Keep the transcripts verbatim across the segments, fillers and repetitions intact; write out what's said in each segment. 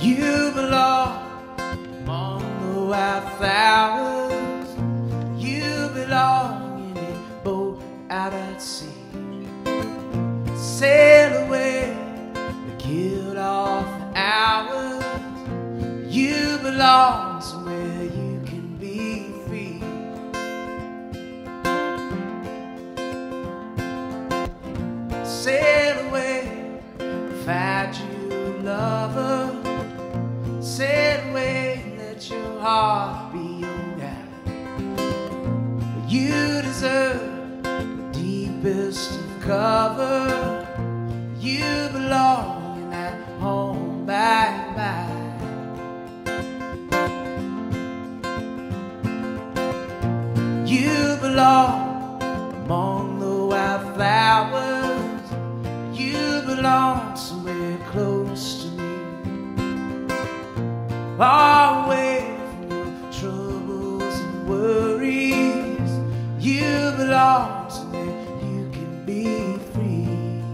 You belong among the wildflowers. You belong in a boat out at sea. Sail away, killed off the hours. You belong somewhere you can be free. Sail away, find you a lover. Sail away, let your heart be your guide. You deserve the deepest of cover. You belong in that home by and by. You belong among the wildflowers. You belong somewhere close to me, far away from your troubles and worries. You belong somewhere you can be free.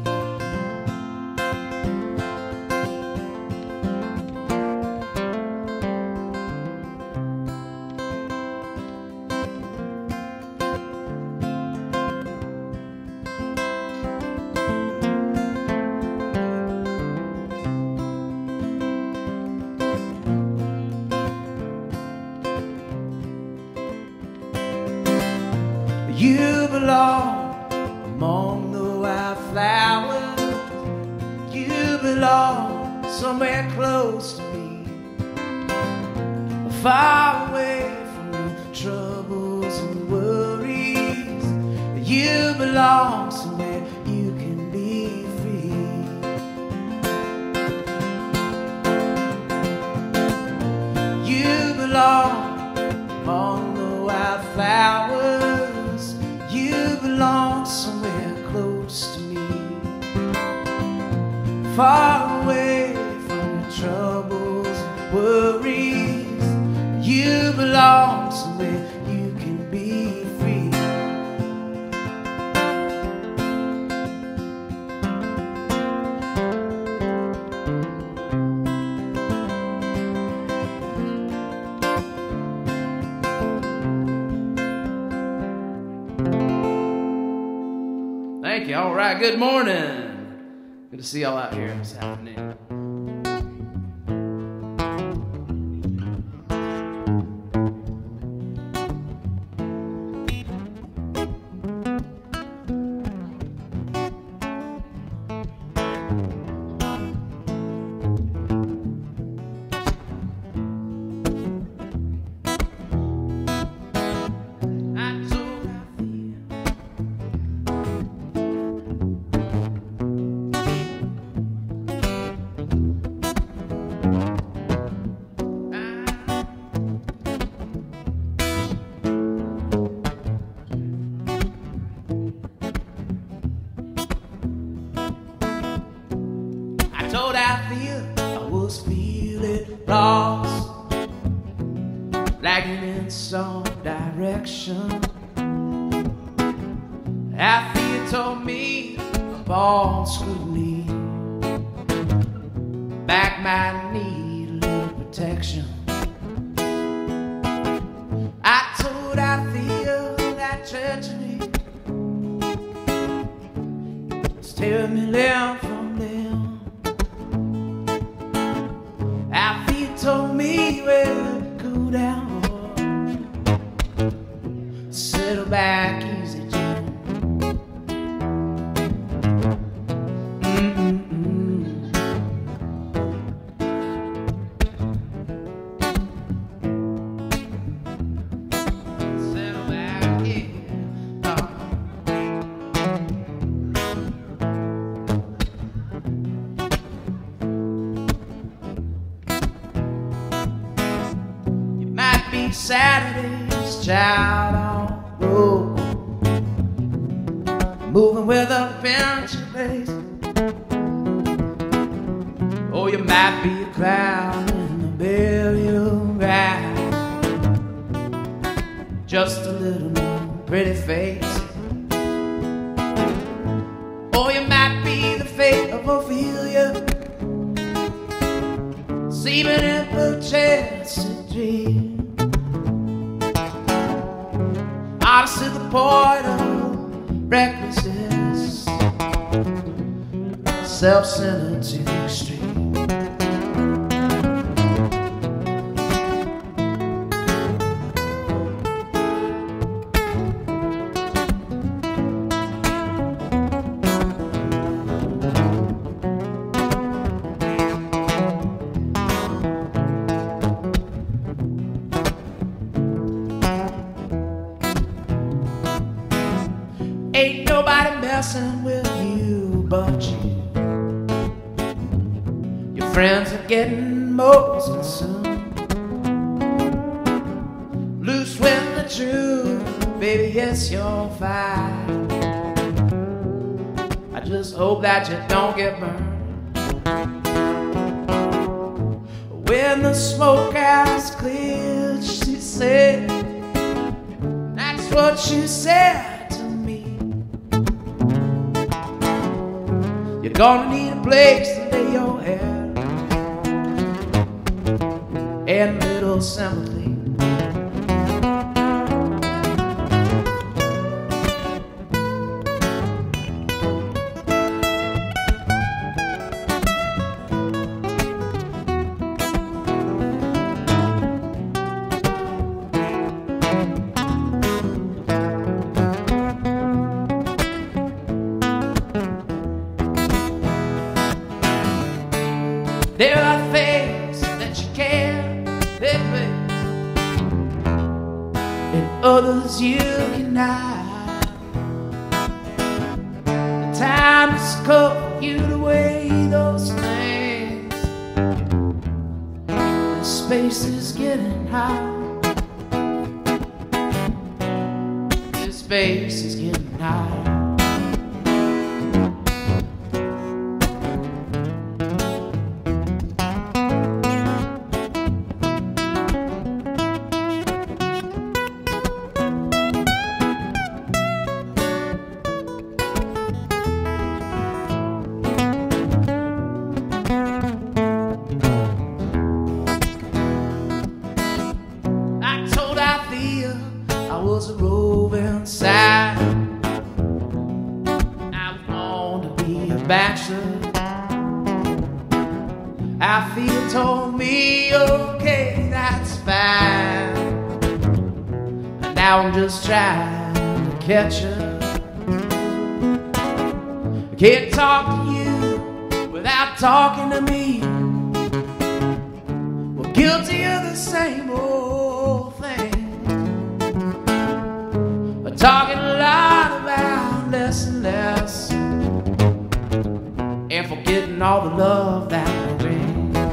You belong among the wildflowers. You belong somewhere close to me, far away from your troubles and worries. You belong somewhere you can be free. You belong among the wildflowers. You belong somewhere close to me, far away from your troubles and worries. You belong somewhere you can be free. Thank you. All right. Good morning. Good to see y'all out here this afternoon. Told Althea I was feeling lost, lagging in some direction. Althea told me upon scrutiny, back might need a little protection. I told Althea that treachery was tearing me limb from limb. Althea told me where to cool down, settle back easy, Jim. Mm-mm-mm. Settle back, yeah. Oh. Saturday's child on the road, moving with a pinch of pace. Or you might be a clown in the burial ground, just a little more pretty face. Or you might be the fate of Ophelia, sleeping in perchance to dream. Honest to the point of recklessness, self-centered to the extreme. Ain't nobody messing with you but you. Your friends are getting most consumed. Loose when the truth, baby, it's your fight. I just hope that you don't get burned. When the smoke has cleared, she said, that's what she said. You're gonna need a place to lay your head and a little sympathy. There are things that you can't replace, and others you can hide. The time has come for you to weigh those things. The space is getting high. The space is getting high. I was a roving side. I was born to be a bachelor. I feel told me, okay, that's fine. And now I'm just trying to catch up. I can't talk to you without talking to me. We're guilty of the same old thing. Talking a lot about less and less, and forgetting all the love that we bring.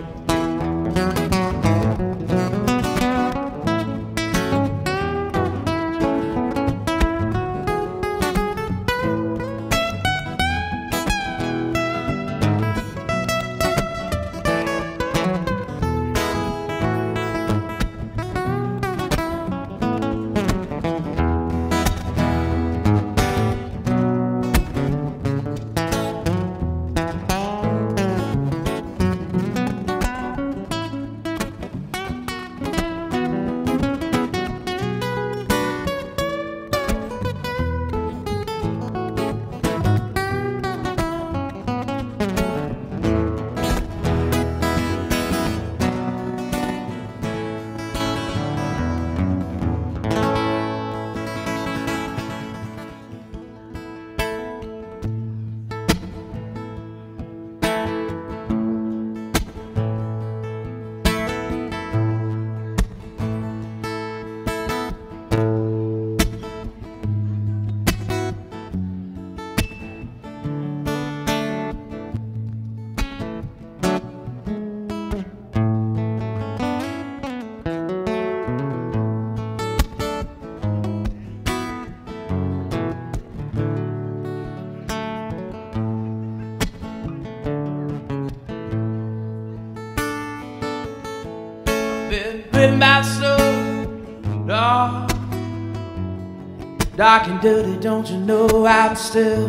Been written by the snow, dark, dark and dirty, don't you know I'm still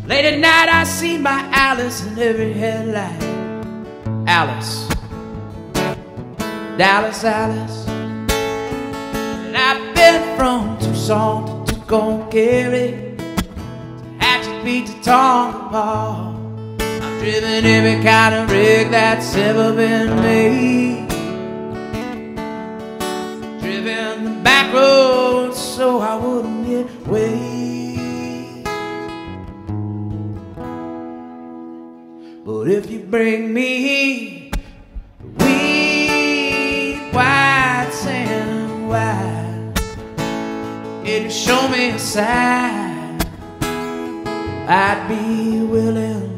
Late at night I see my Alice in every headlight. Alice, Dallas, Alice. And I've been from Tucson to Tucumcari, to Hatchet Beat to Tonopah. I've driven every kind of rig that's ever been made, driven the back roads so I wouldn't get weighed. But if you bring me weed, white sand, white, if you show me a sign, I'd be willing,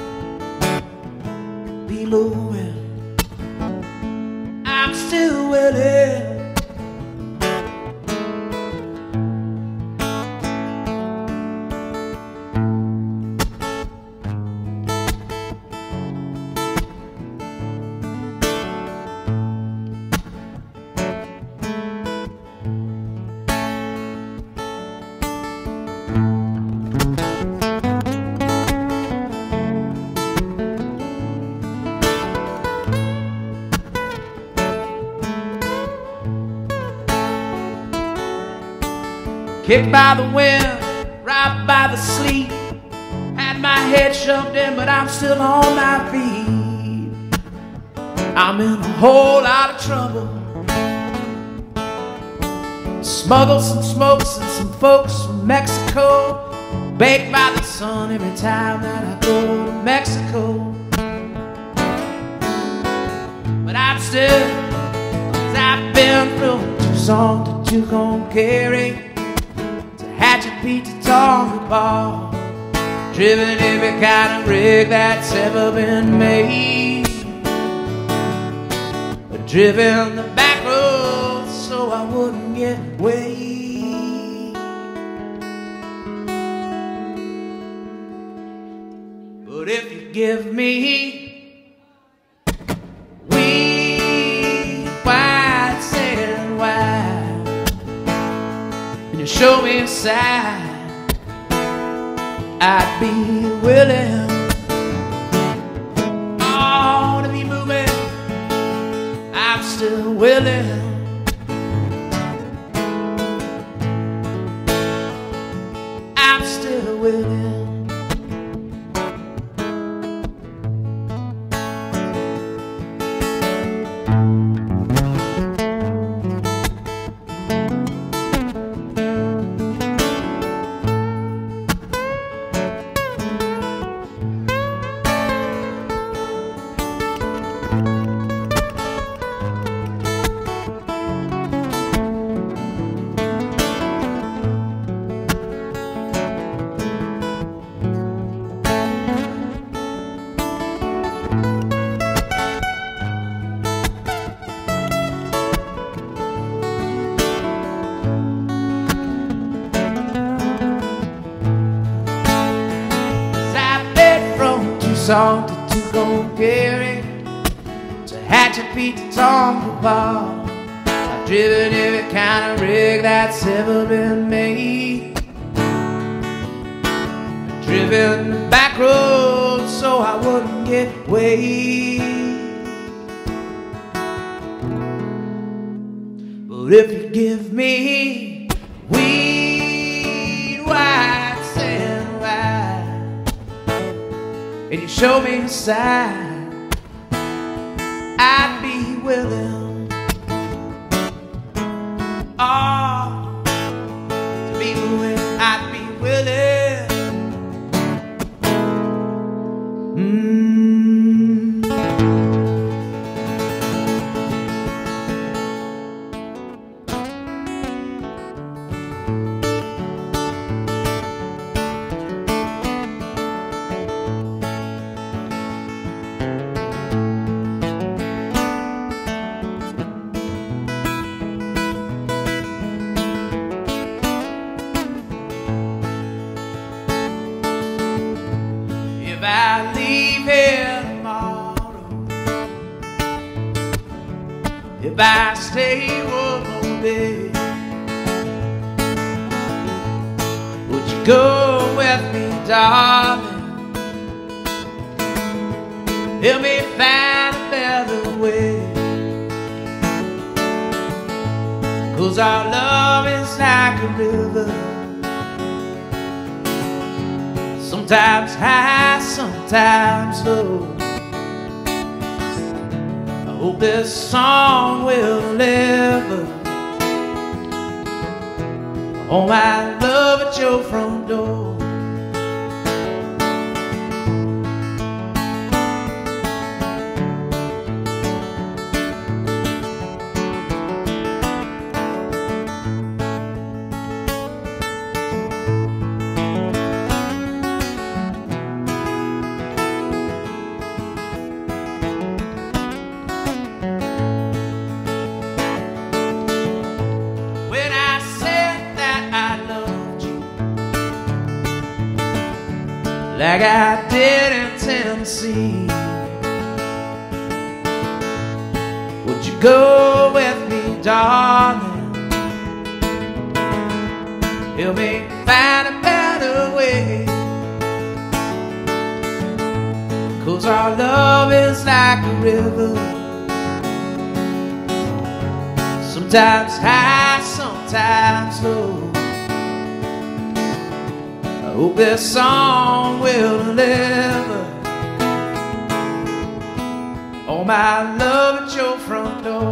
be moving, I'm still willing. Kicked by the wind, robbed by the sleet, had my head shoved in, but I'm still on my feet. I'm in a whole lot of trouble. Smuggled some smokes and some folks from Mexico, baked by the sun every time that I go to Mexico. But I'm still, 'cause I've been from Tucson to Tucumcari, Hatchet Beat to Tonopah, driven every kind of rig that's ever been made, driven the back roads so I wouldn't get weighed. But if you give me weed, white sand, white, and you show me a sign, I'd be willing, oh, to be moving, I'm still willing. I'm still willing. Tucson to Tucumcari, to Hatchet Beat to Tonopah, I've driven every kind of rig that's ever been made, I've driven the back roads so I wouldn't get weighed. But if you give me weed, white sand, white, and you show me a sign, I'd be willing, oh, to be moving, I'd be willing. Mm. If I leave here tomorrow, if I stay one more day, would you go where with me, darling. Help me find a better way, 'cause our love is like a river, sometimes high, sometimes low. I hope this song will deliver all my love at your front door. Like I did in Tennessee, would you go with me, darling? Help me find a better way, 'cause our love is like a river, sometimes high, sometimes low. I hope this song will deliver all my love at your front door.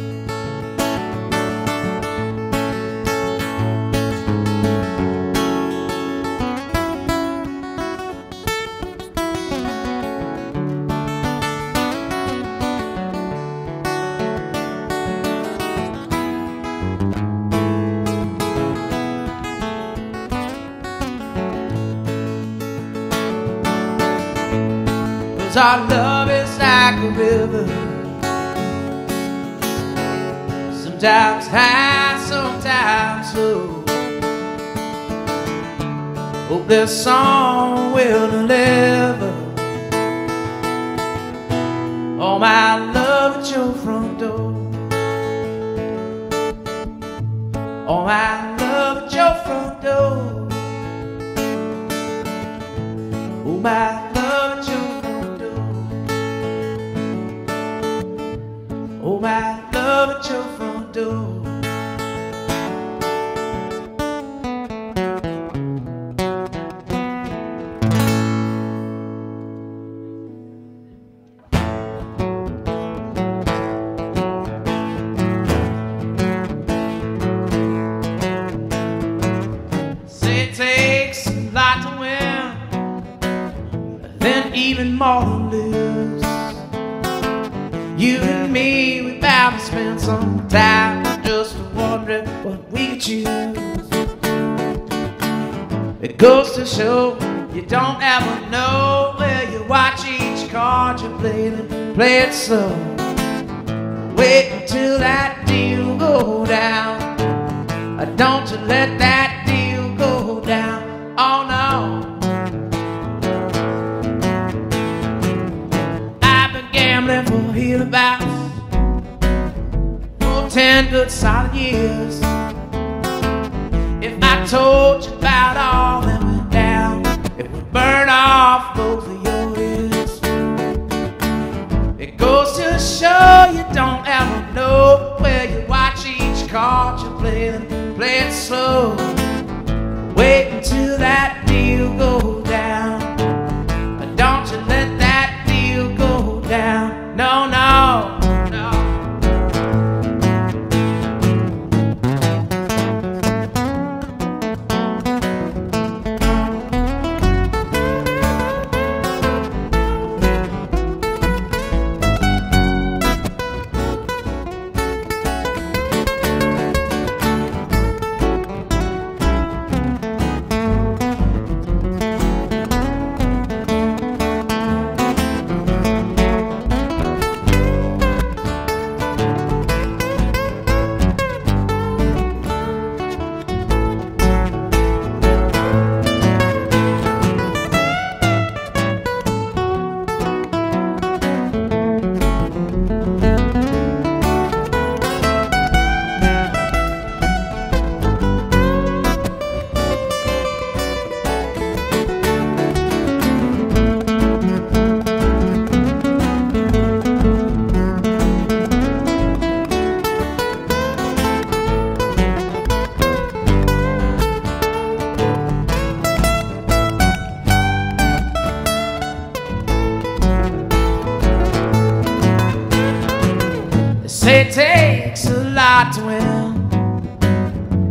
Our love is like a river, sometimes high, sometimes low. Hope this song will deliver all my love at your front door, all my love at your front door, all my love at your oh, my love at your front door. Say it takes a lot to win, then even more to lose. You and me, we bound to spend some time just wondering what we choose. It goes to show you don't ever know where you watch each card you play and play it slow. Wait until that deal go down. Don't you let that deal go down. Oh no. I've been gambling for hereabouts for ten good solid years. If I told you about all that went down, it would burn off both of your ears. It goes to show you don't ever know where you watch each card you play and play it slow. Wait until that deal goes down. Don't you let that deal go down. No, no, no.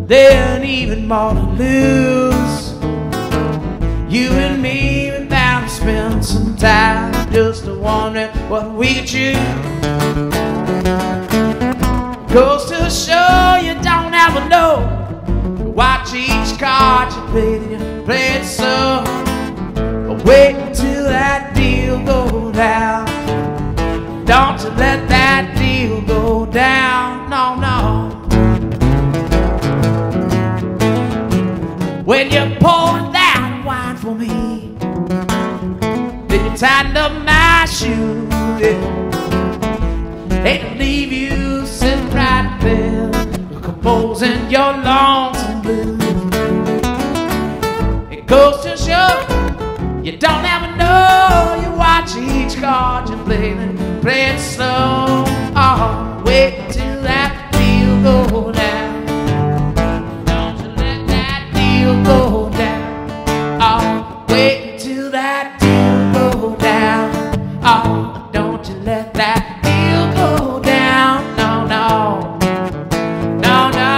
then even more to lose. You and me, we're bound to spend some time just wondering what we could choose. Goes to show you don't ever know. Watch each card you play, then you play it so. But wait until that deal go down. Don't you let that deal go down, no, no. When you're pouring that wine for me, then you tighten up my shoes, yeah. Hate to leave you sitting right there, composing your lonesome blues. It goes to show you don't ever know. You watch each card you play, then play it slow. Oh, wait till that deal go down. Don't you let that deal go down. Oh, wait till that deal go down. Oh, don't you let that deal go down. No, no, no, no.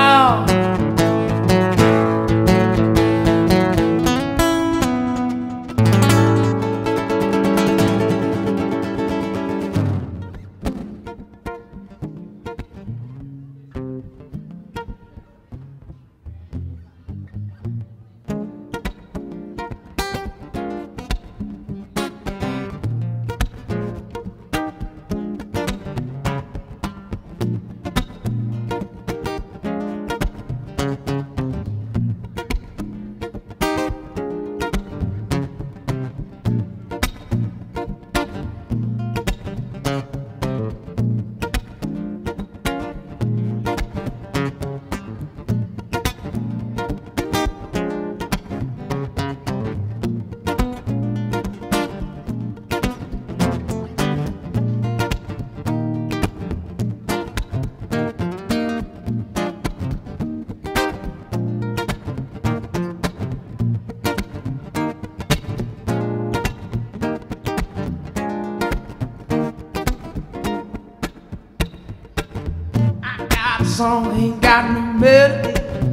Song ain't got no melody.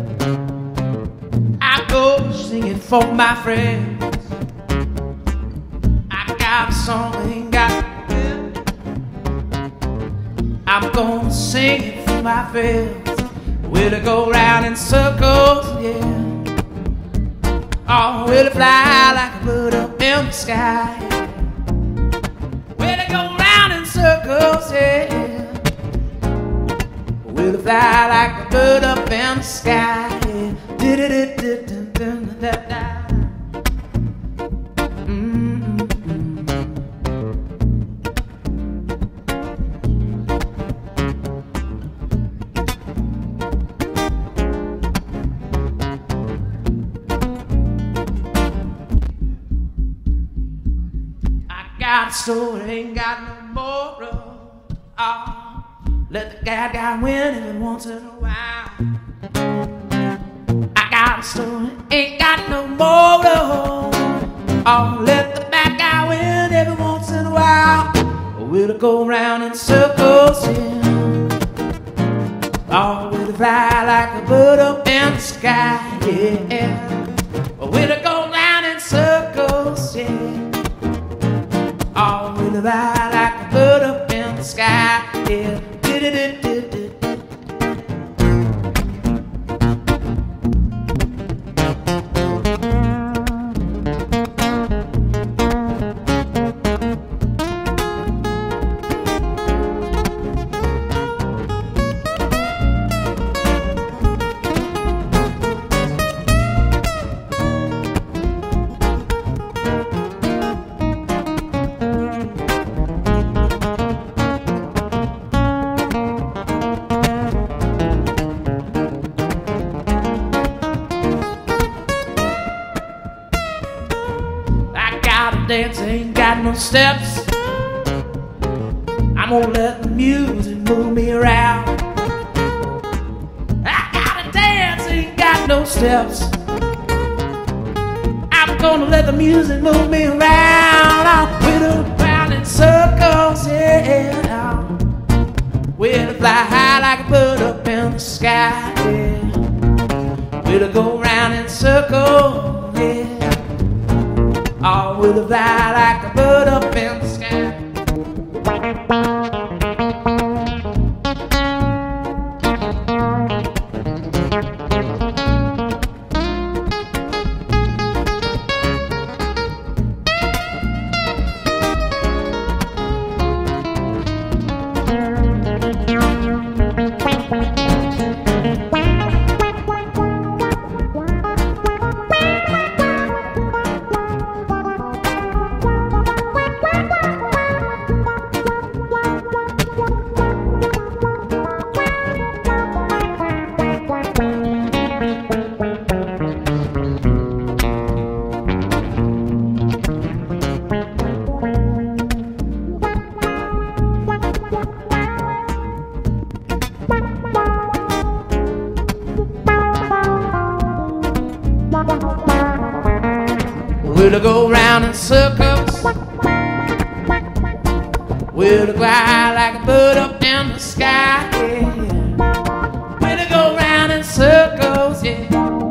I go singing for my friends. I got a song ain't got no melody. I'm gonna sing it for my friends. Will it go round in circles? Yeah. Or will it fly like a bird up in the sky? Will it go round in circles? Yeah. Will it fly like a bird up in the sky? I got a story, ain't got no moral. Oh. Let the bad guy win every once in a while. I got a story, ain't got no moral. Oh, let the bad guy win every once in a while. Or will it go round in circles, yeah? Or will it fly like a bird up in the sky, yeah? Or will it go round in circles, yeah? Or will it fly like a bird up in the sky, yeah? Dance ain't got no steps. I'm gonna let the music move me around. I gotta dance, ain't got no steps. I'm gonna let the music move me around. I'll whittle around in circles, yeah. We'll fly high like a bird up in the sky, yeah. Will it go round in circles? Yeah. Or will it fly like a bird up in the sky? Will it go round in circles? Will it fly like a bird up in the sky? Yeah. Will it go round in circles? Yeah.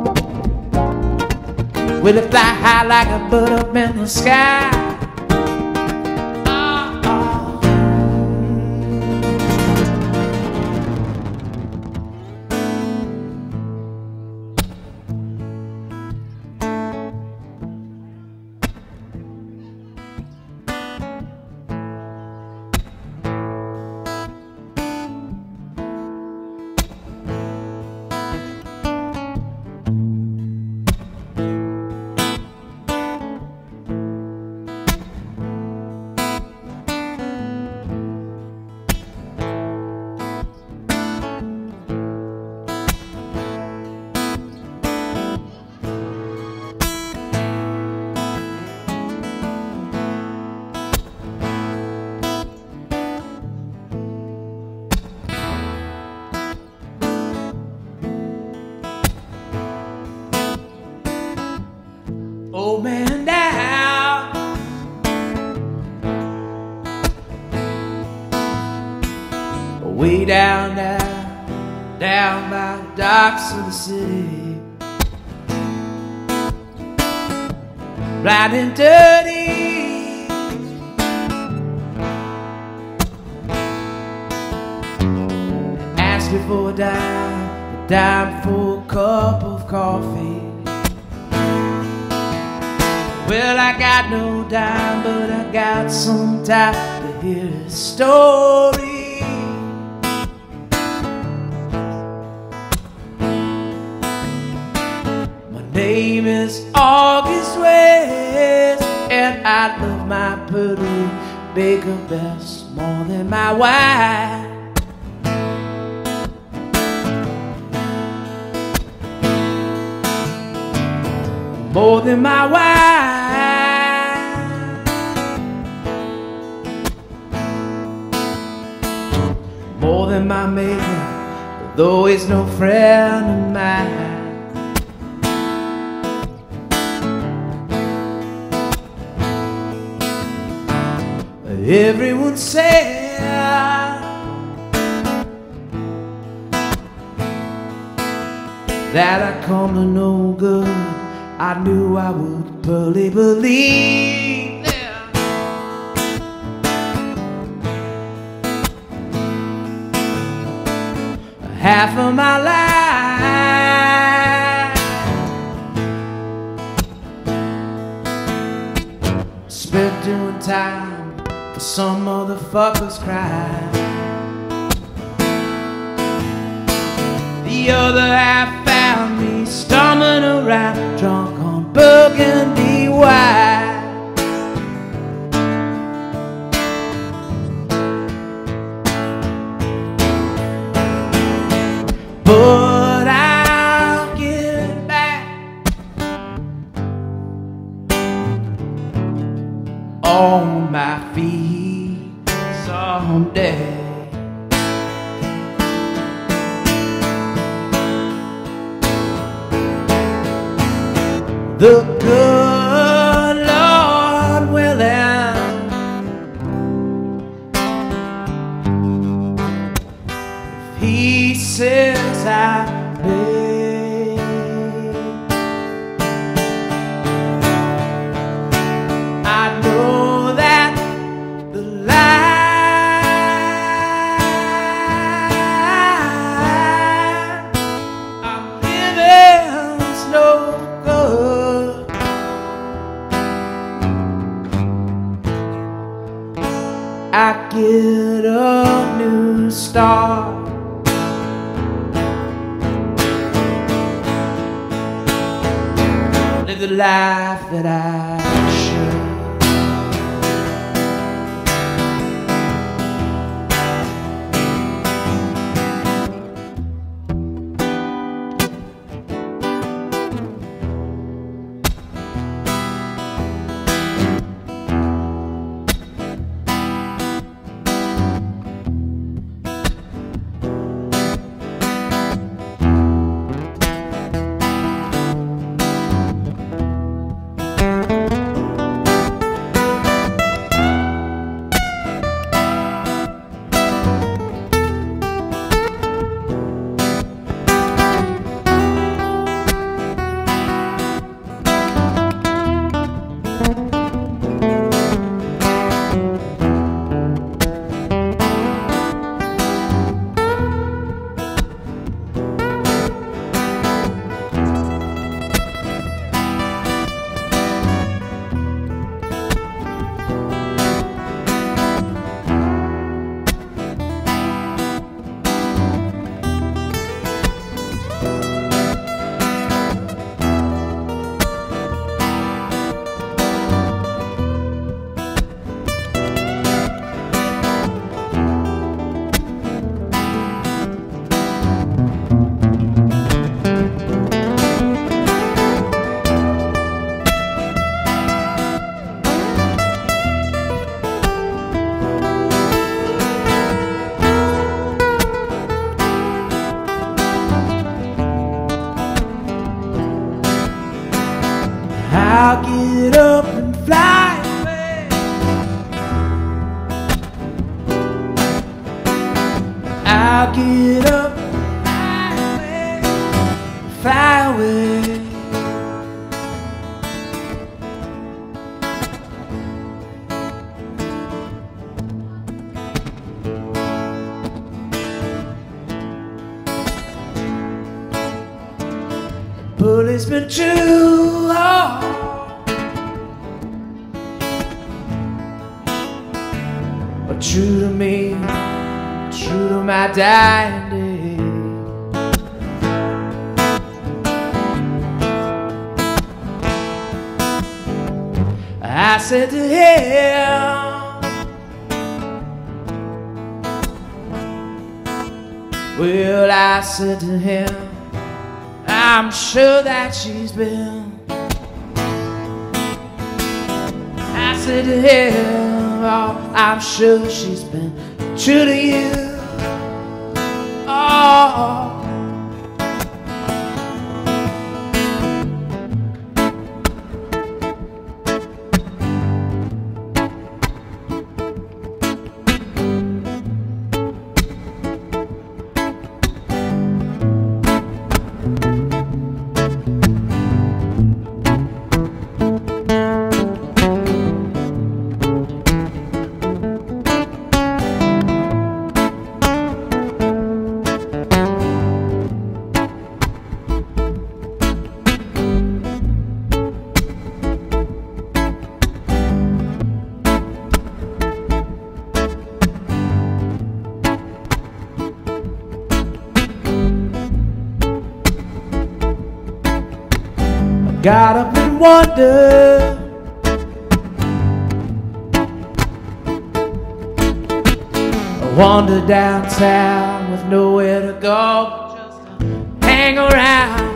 Will it fly high like a bird up in the sky? Oh, oh. Old man down, way down, down, down by the docks of the city, blind and dirty. Ask me for a dime, a dime for a cup of coffee. Well, I got no dime, but I got some time to hear a story. My name is August West, and I love my pretty baker best more than my wife. More than my wife. More than my maker, though he's no friend of mine. Everyone said that I come to no good. I knew I would fully believe them. Half of my life spent doing time for some motherfucker's crime. The other half found me stumbling around, drunk on burgundy wine. But I'll get back on my feet someday. The good Lord willing, if He says I may. I get a new start. Live the life that I should. I'll get up and fly away. I'll get up and fly away, fly away. Bullet's been too hard, but true to me, true to my dying day. I said to him, well, I said to him, I'm sure that she's been. I said to him, oh, I'm sure she's been true to you. Oh, got up and wondered, I wandered downtown with nowhere to go, just to hang around.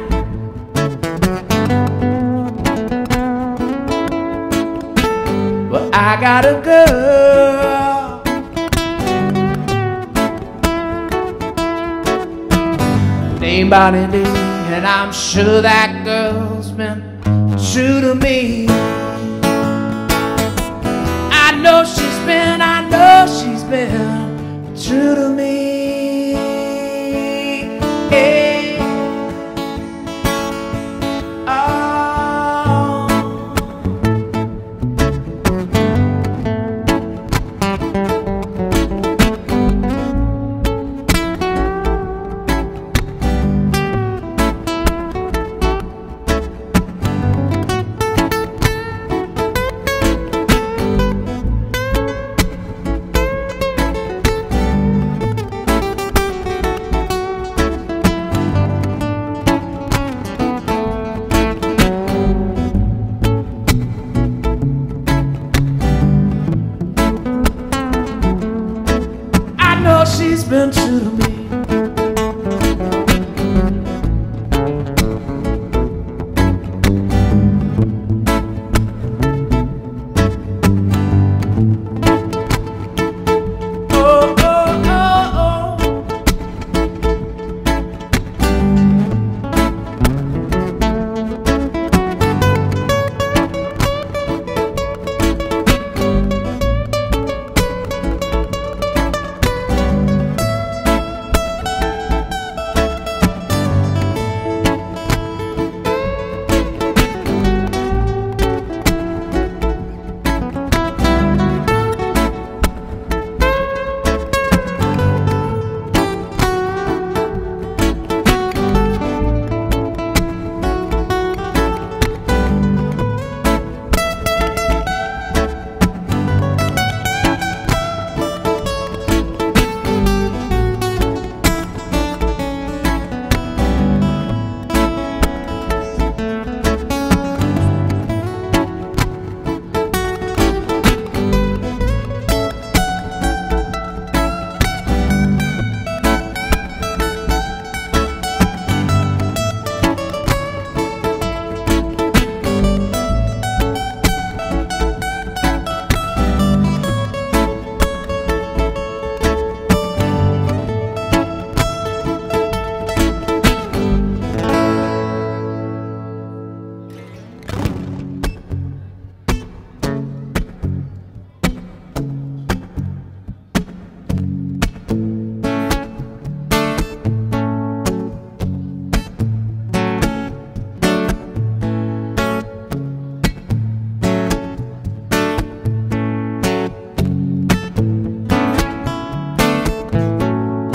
Well, I got a girl, named Bonnie Lee, and I'm sure that girl's been true to me. I know she's been, I know she's been true to me. Hey. Oh.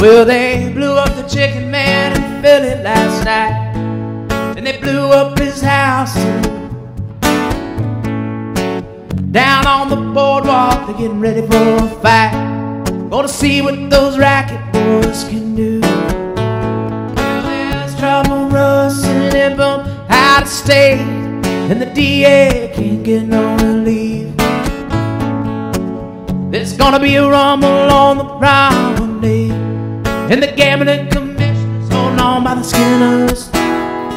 Well, they blew up the Chicken Man in Philly last night, and they blew up his house too. Down on the boardwalk, they're getting ready for a fight. Gonna see what those racket boys can do. Well, there's trouble rustling them out of state, and the D A can't get no relief. There's gonna be a rumble on the promenade, and the gambling commission's holding on by the skin of his teeth.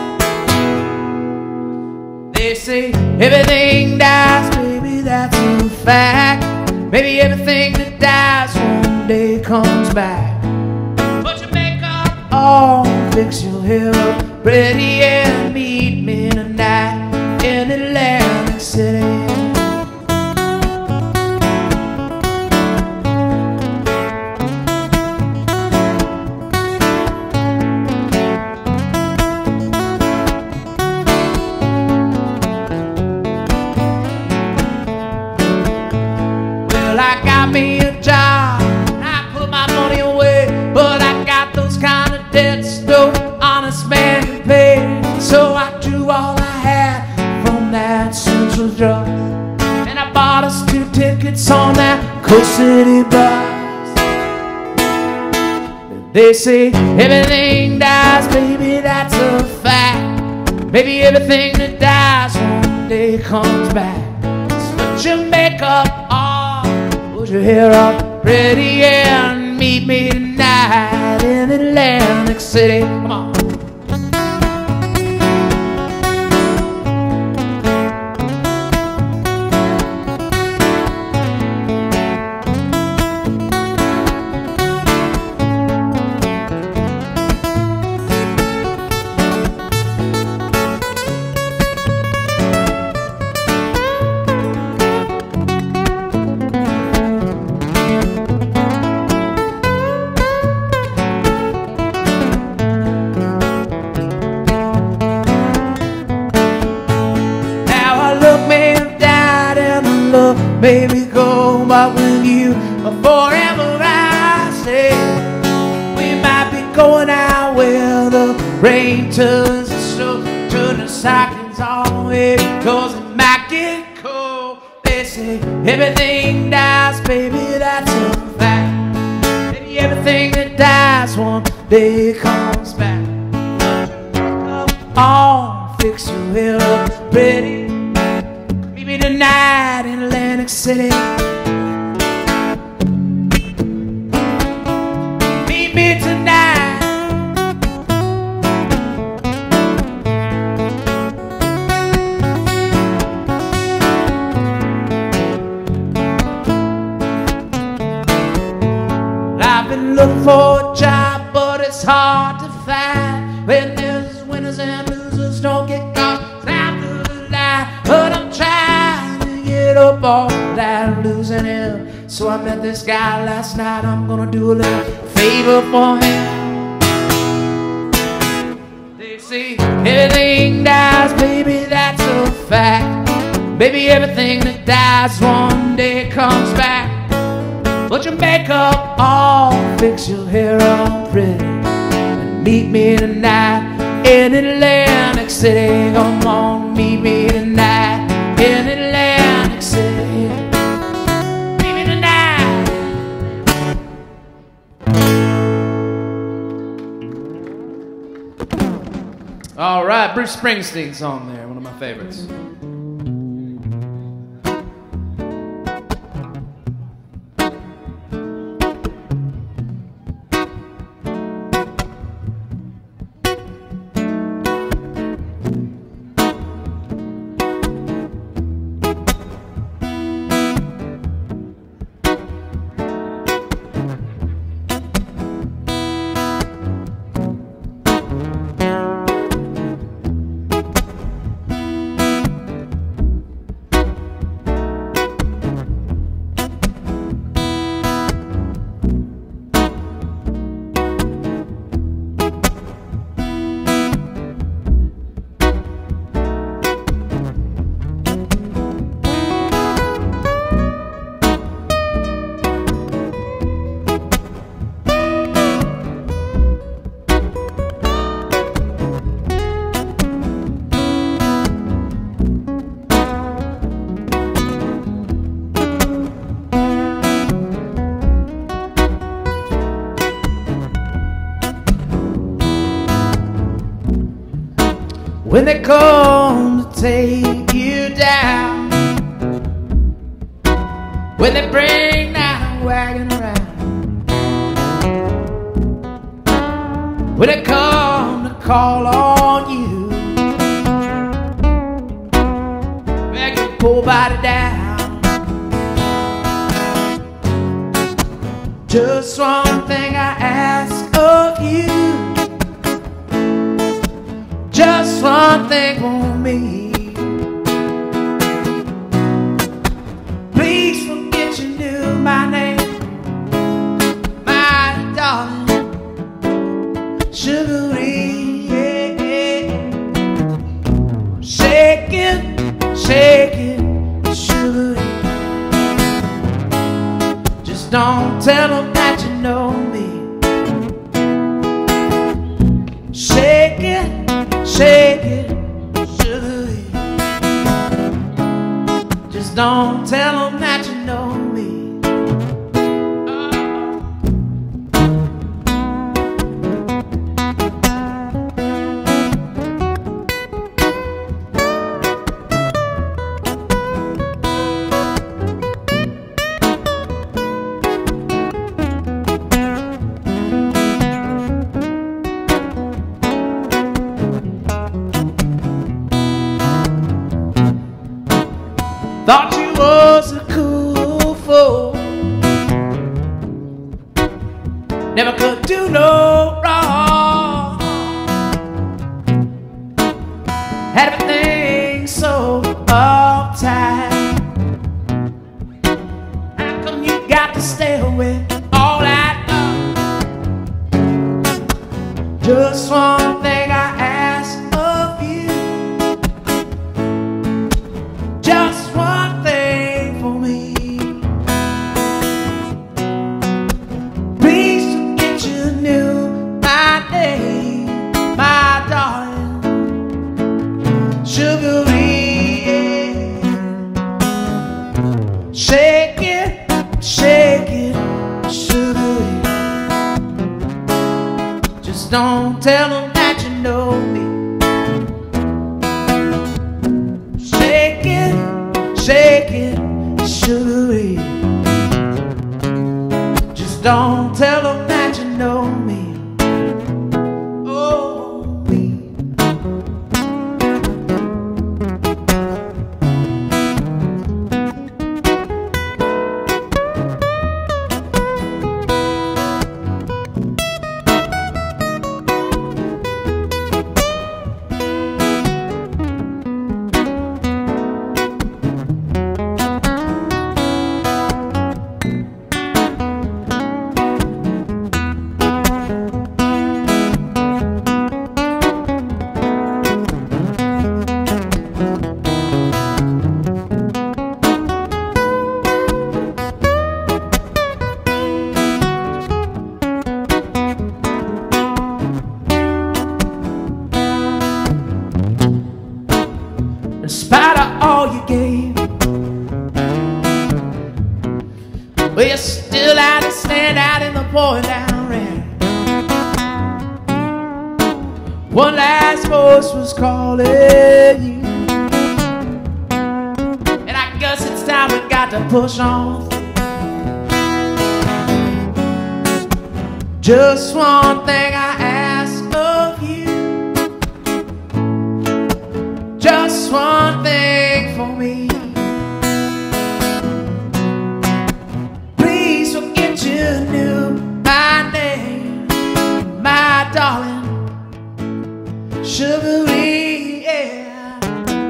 They say everything dies, baby, that's a fact. Maybe everything that dies one day comes back. Put your makeup on, fix your hair up ready, and meet me tonight in Atlantic City. I got me a job, I put my money away, but I got those kind of debts no honest man can pay. So I drew all I had from that Central Drug, and I bought us two tickets on that Coast City bus. They say everything dies, baby, that's a fact. Maybe everything that dies one day comes back. So put your makeup on, put your hair up ready, and meet me tonight in Atlantic City. Come on. Baby, go, but with you forever, I say. We might be going out where the rain turns to snow, turn the stockings on, it goes and might get cold. They say everything dies, baby, that's a fact. Maybe everything that dies one day comes back. On, fix your hair up ready, meet me tonight in Atlantic City. Meet me tonight. I've been looking for a job, but it's hard to find. When there's winners and losers, don't get caught after the line. But I'm trying to get up all that losing him. So I met this guy last night, I'm gonna do a little favor for him. They say everything dies, baby, that's a fact. Baby, everything that dies one day comes back. Put your makeup on, fix your hair up pretty, and meet me tonight in Atlantic City. Come on, meet me tonight in Atlantic City. Meet me tonight. All right, Bruce Springsteen song there, one of my favorites. when they come to take you down, when they bring that wagon around, when they come to call on you, make your poor body down. Just one thing I ask of you, just one thing for me. Please forget you knew my name, my darling, Sugaree. Shake it, shake it, Sugaree. Just don't tell them that you know me. Shake it, shake it, Sugaree. Just don't tell them that you know me. Thought you was a cool fool, never could do no wrong, had everything so uptight. How come you got to stay away all that long? Just one thing I ask of you, just one thing for me. Please forget you knew my name, my darling, Sugaree. Shake it, shake it, Sugaree. Just don't tell them that you know me. Shake it, shake it, Sugaree. Just don't tell them that you know me. Oh, me. In spite of all you gave, well, you still had to stand out in the pouring down rain. One last voice was calling you, and I guess it's time we got to push on. Just one thing I ask of you, just one thing for me. Please forget you knew my name, my darling, Sugaree. Yeah.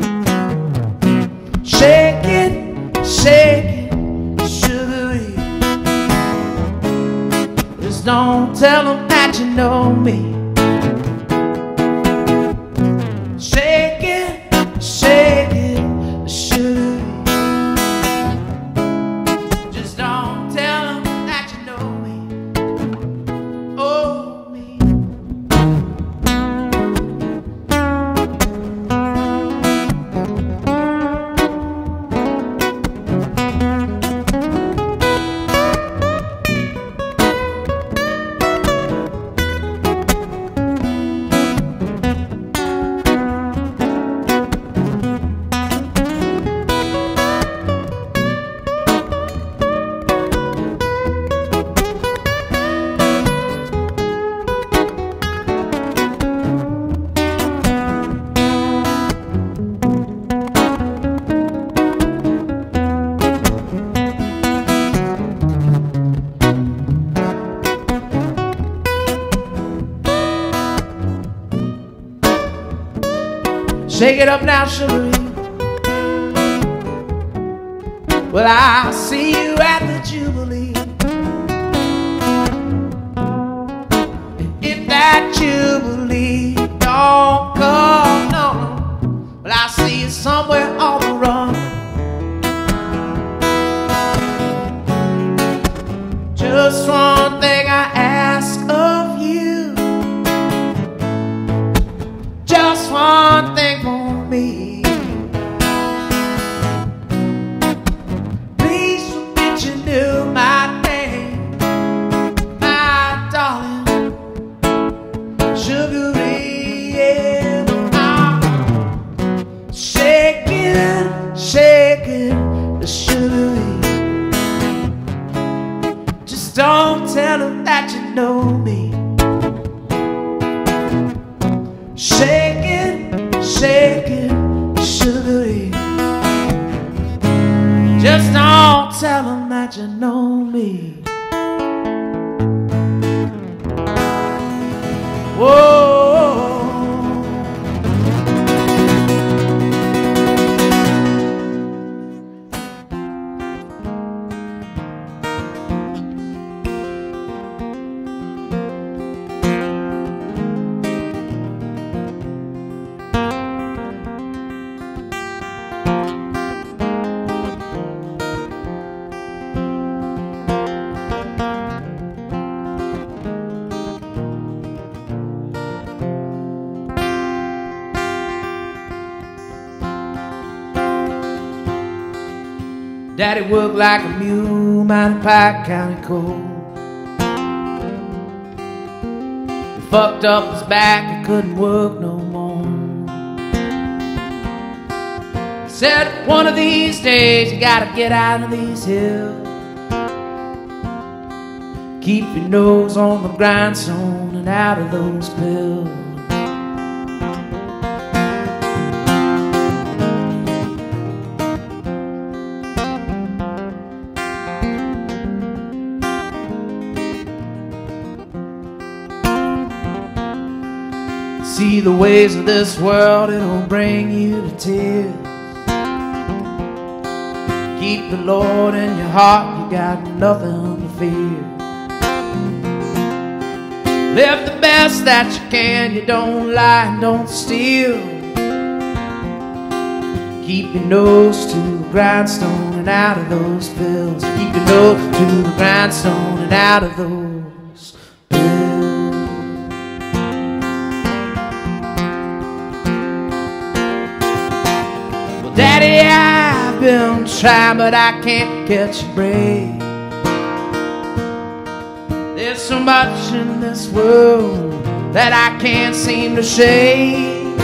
Shake it, shake it, Sugaree. Just don't tell them that you know me. Shake it, shake it, Sugaree. Just don't tell them that you know me. Oh, me. Shake it up now, sugar. Well, I'll see you at the Jubilee. And if that Jubilee don't come, no, no, well, I'll see you somewhere on the run. Just one thing I ask of you, just one thing for me. My name, my darling, Sugar-Ray, yeah. I'm shaking, shaking the Sugar-Ray. Just don't tell them that you know me. Shaking, shaking the Sugar-Ray. Just don't tell them that you know me. Whoa. Daddy worked like a mule, mining Pike County coal. He fucked up his back, he couldn't work no more. He said, one of these days you gotta get out of these hills. Keep your nose on the grindstone and out of those pills. See the ways of this world, it'll bring you to tears. Keep the Lord in your heart, you got nothing to fear. Live the best that you can, you don't lie and don't steal. Keep your nose to the grindstone and out of those pills. Keep your nose to the grindstone and out of those pills. Daddy, I've been trying, but I can't catch a break. There's so much in this world that I can't seem to shake.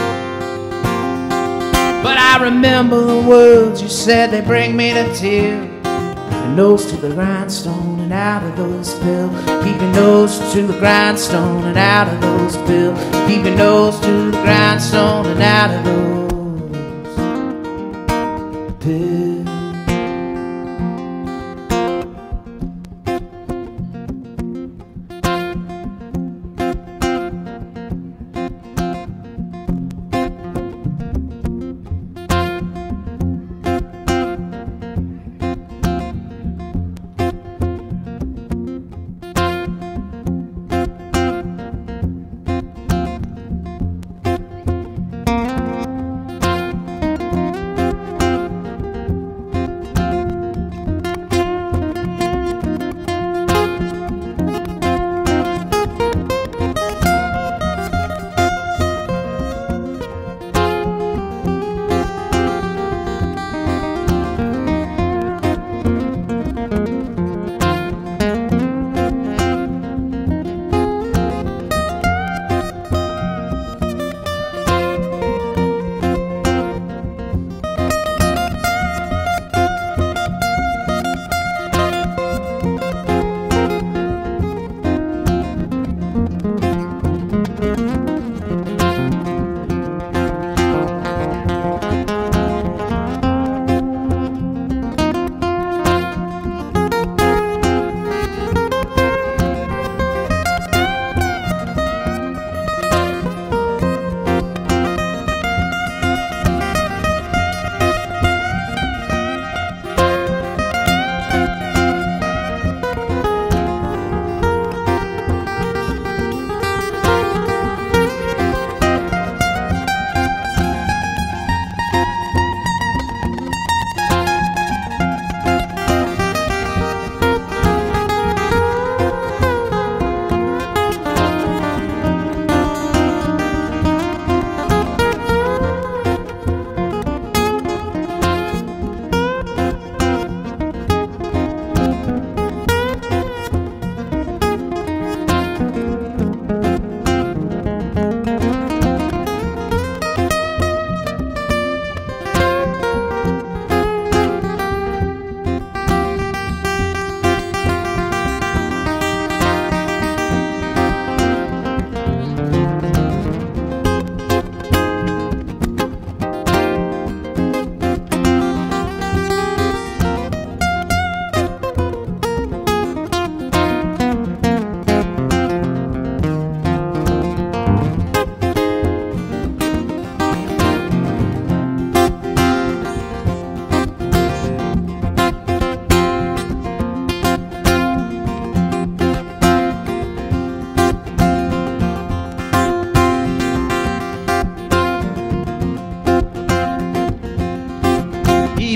But I remember the words you said, they bring me to tears. Keep your nose to the grindstone and out of those pills. Keep your nose to the grindstone and out of those pills. Keep your nose to the grindstone and out of those pills.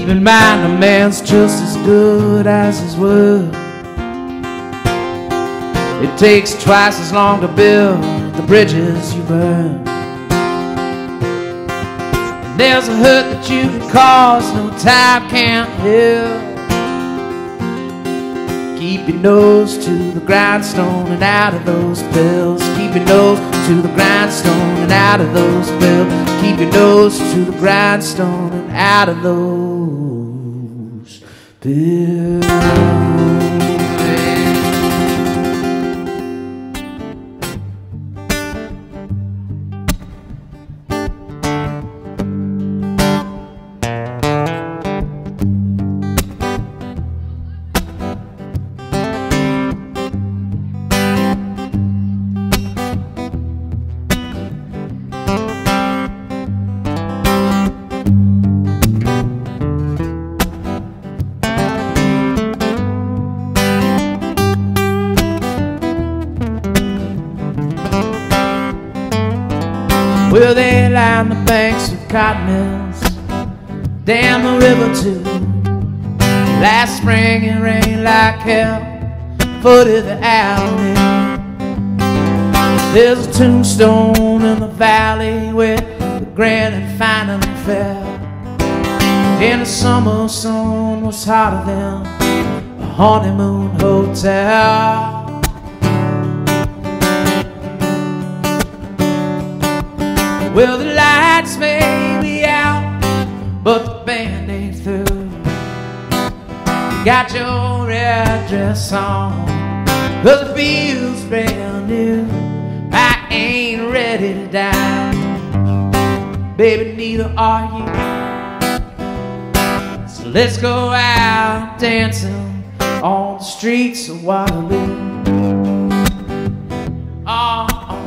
Keep in mind a man's just as good as his word. It takes twice as long to build the bridges you burn. And there's a hurt that you can cause no time can't heal. Keep your nose to the grindstone and out of those pills. Keep your nose to the grindstone and out of those pills. Keep your nose to the grindstone and out of those pills. Well, they line the banks with cotton mills, dam the river too. Last spring it rained like hell, foot of the alley. There's a tombstone in the valley where the granite finally fell. And the summer sun was hotter than a honeymoon hotel. Well, the lights may be out, but the band ain't through. You got your red dress on, 'cause it feels brand new. I ain't ready to die, baby, neither are you. So let's go out dancing on the streets of Waterloo. Oh,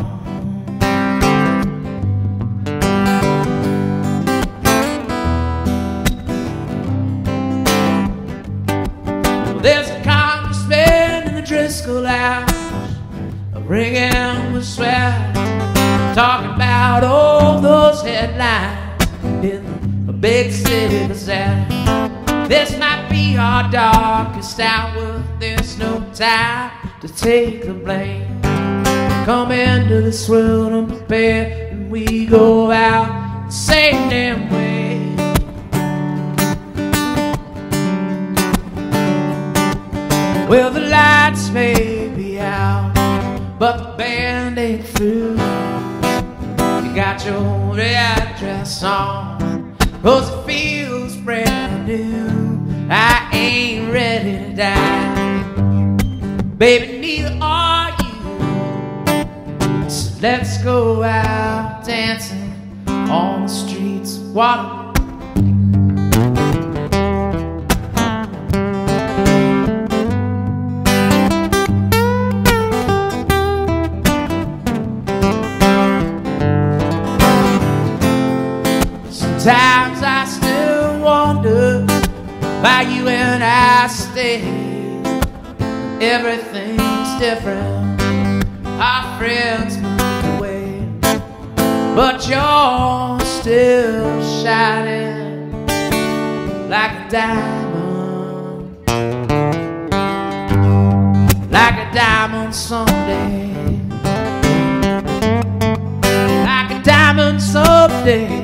there's a congressman in the Driscoll Lounge, ringing with sweat, talking about all those headlines in the big city gazette. This might be our darkest hour, there's no time to take the blame. Come into this world unprepared, and we go out the same damn way. Well, the lights may be out, but the band ain't through. You got your red dress on, 'cause it feels brand new. I ain't ready to die, baby, neither are you. So let's go out dancing on the streets of Waterloo. Sometimes I still wonder why you and I stay. Everything's different, our friends moved away, but you're still shining like a diamond, like a diamond someday, like a diamond someday.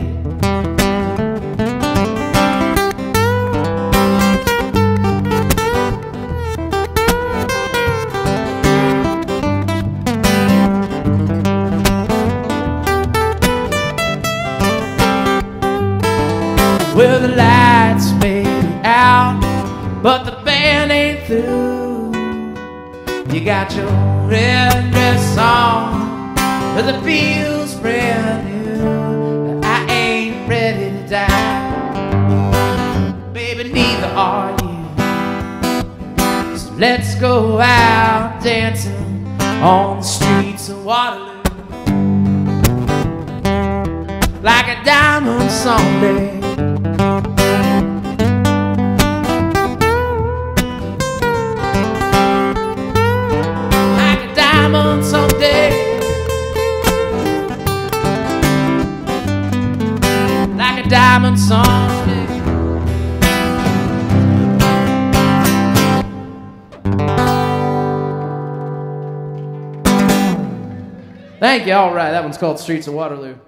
Well, the lights may be out, but the band ain't through. You got your red dress on, 'cause it feels brand new. I ain't ready to die, baby, neither are you. So let's go out dancing on the streets of Waterloo, like a diamond someday. Diamond someday, like a diamond someday. Thank you. All right, that one's called Streets of Waterloo.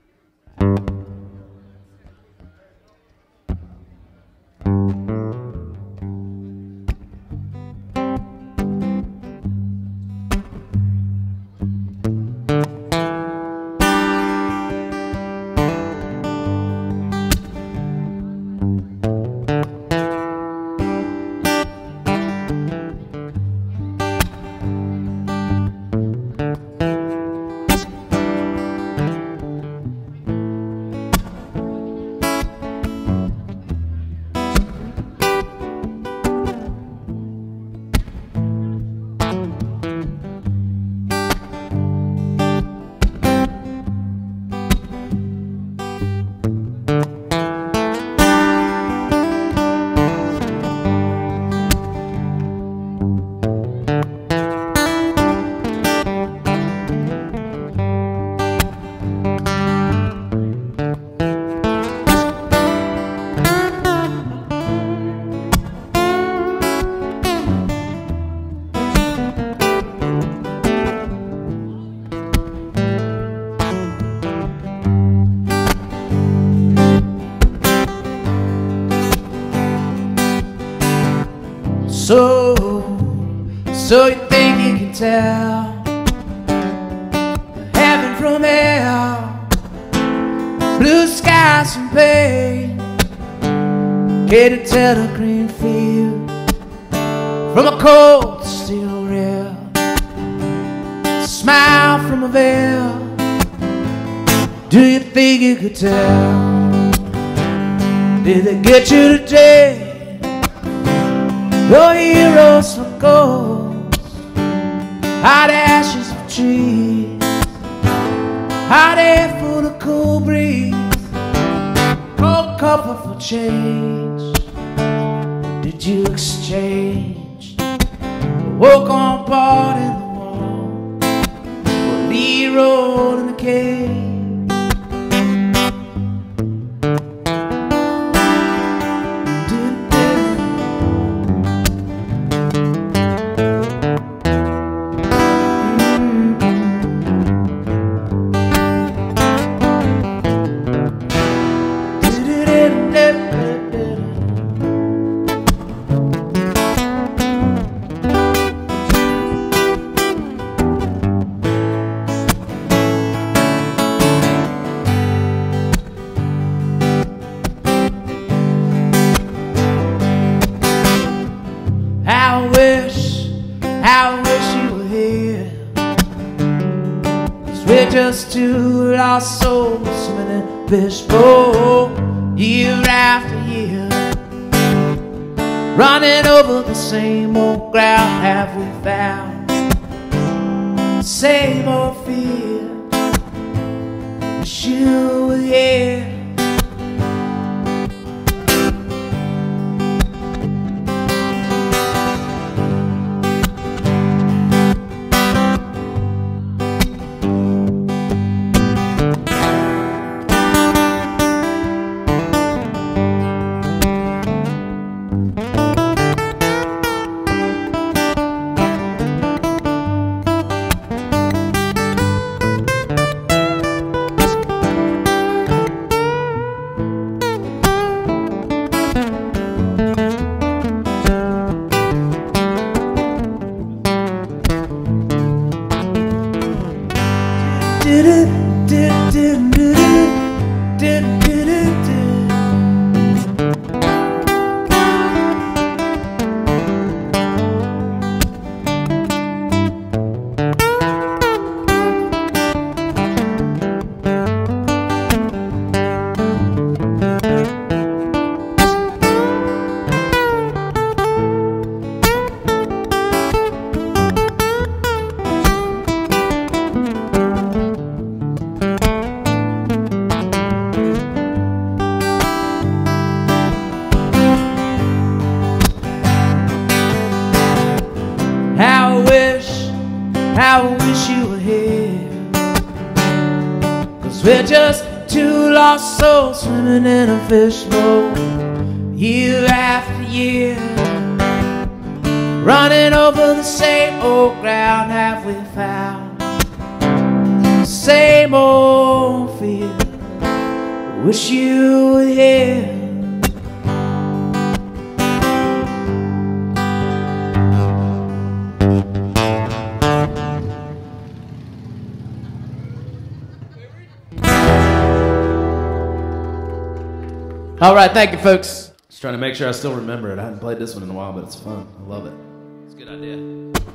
So, so you think you can tell heaven from hell, blue skies from pain? Can't you tell a green field from a cold steel rail? Smile from a veil. Do you think you could tell? Did they get you today? Your heroes for ghosts, hot ashes of trees, hot air for the cool breeze, cold comfort for change. Did you exchange a walk-on part in the wall for a lead roll in the cave? I wish, I wish you were here, 'cause we're just two lost souls swimming in fishbowl, year after year, running over the same old ground. Have we found the same old fear? Wish you were here. How I wish, how I wish you were here, 'cause we're just two lost souls swimming in a fishbowl, year after year, running over the same old ground. Have we found same old feel. Wish you were here. All right, thank you, folks. Just trying to make sure I still remember it. I hadn't played this one in a while, but it's fun. I love it. It's a good idea.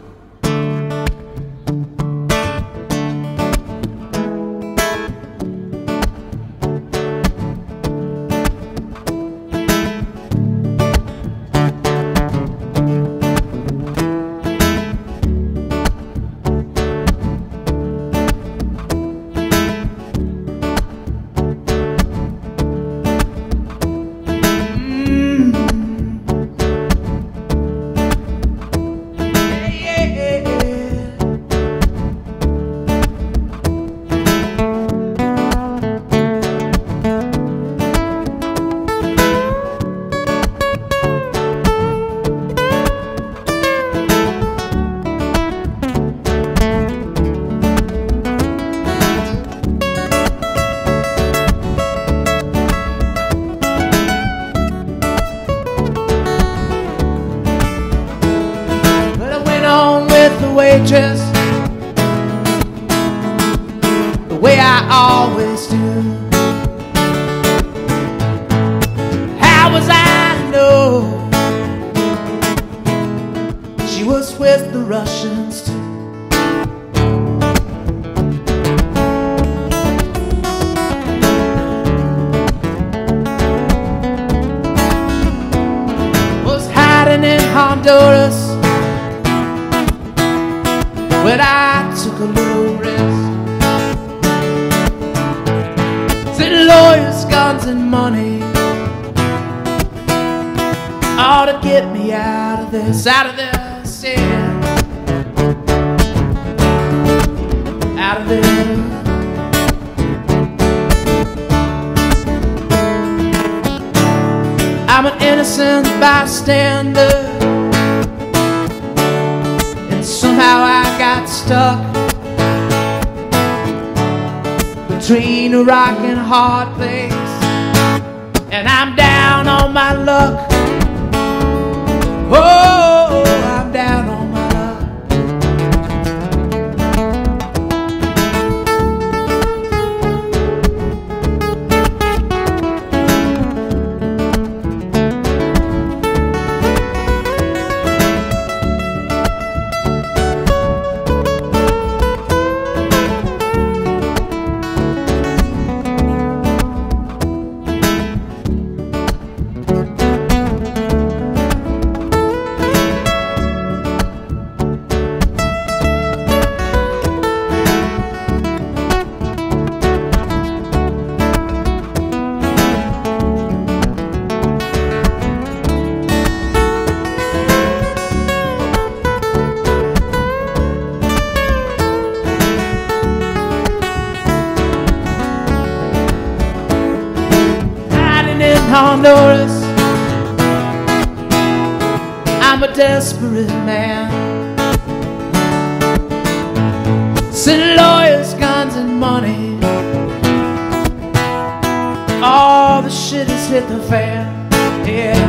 Waitress, the way I always do. How was I to know she was with the Russians too? Was hiding in Honduras when I took a little risk. Said lawyers, guns, and money ought to get me out of this, out of this, yeah. Out of this. I'm an innocent bystander, somehow I got stuck between a rock and a hard place, and I'm down on my luck. Oh, I'm down on my luck. Honduras, I'm a desperate man. Send lawyers, guns, and money. All the shit has hit the fan, yeah.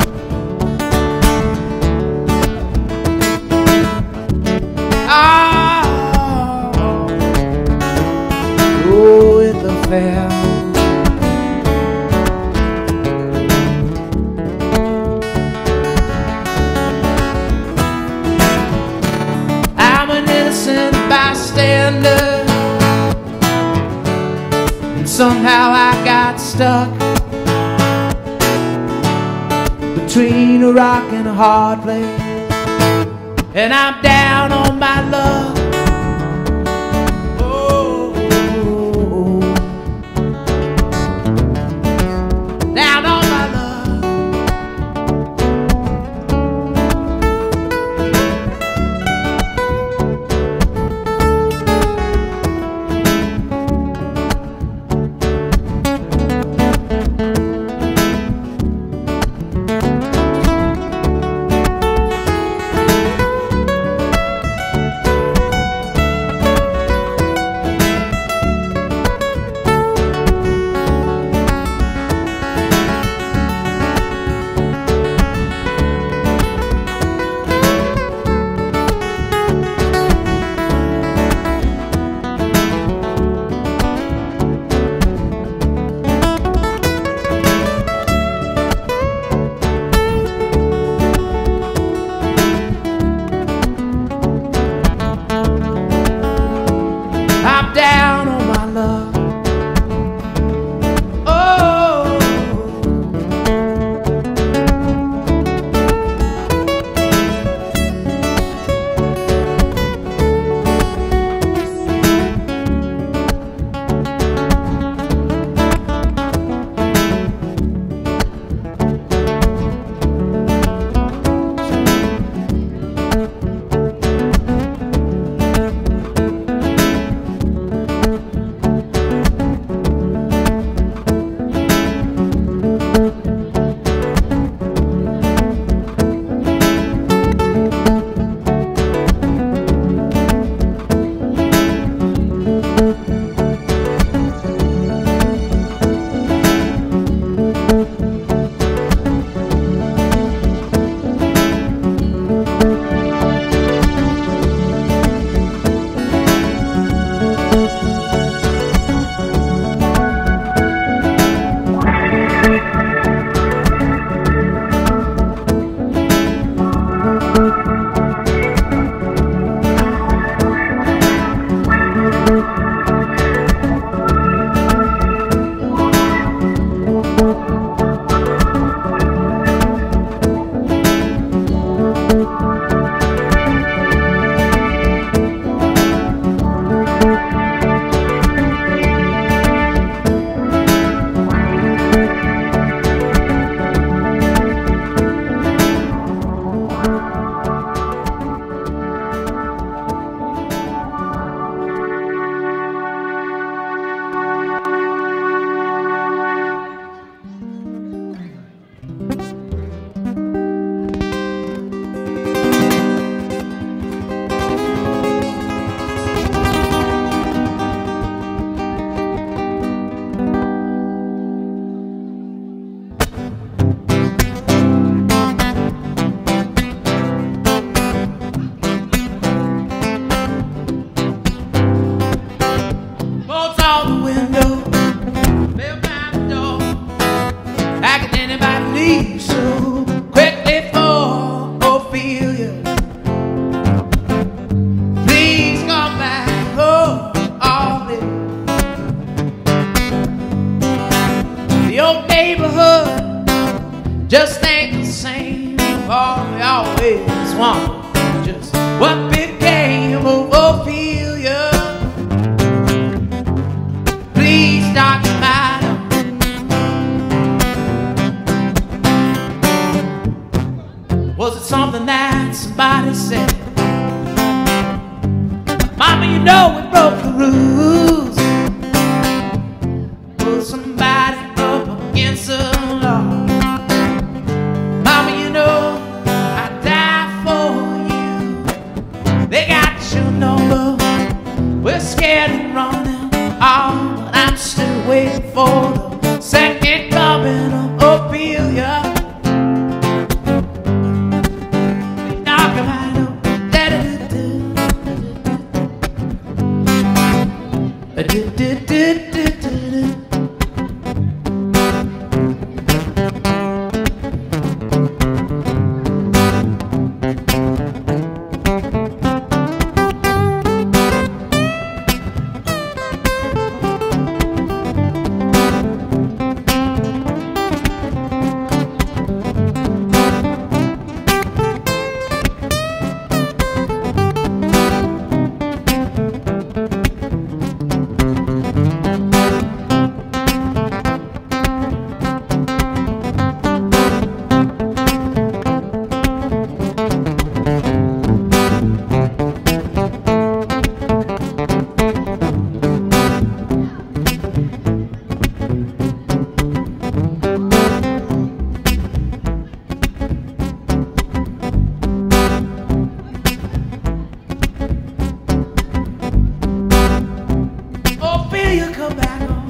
Oh, oh, hit the fan. Bystander, and somehow I got stuck between a rock and a hard place, and I'm down on my luck. Oh, oh, oh. Down on my luck. just ain't the same. Oh, we always wonder just what became of Ophelia. Please, Doctor Madam, was it something that somebody said? Mama, you know we broke the rules. Was somebody up against the law? Mama, you know I'd die for you. They got your number. We're scared of running on, but I'm still waiting for the second coming of Ophelia. Knock him out of da-da-da-da. Come back home.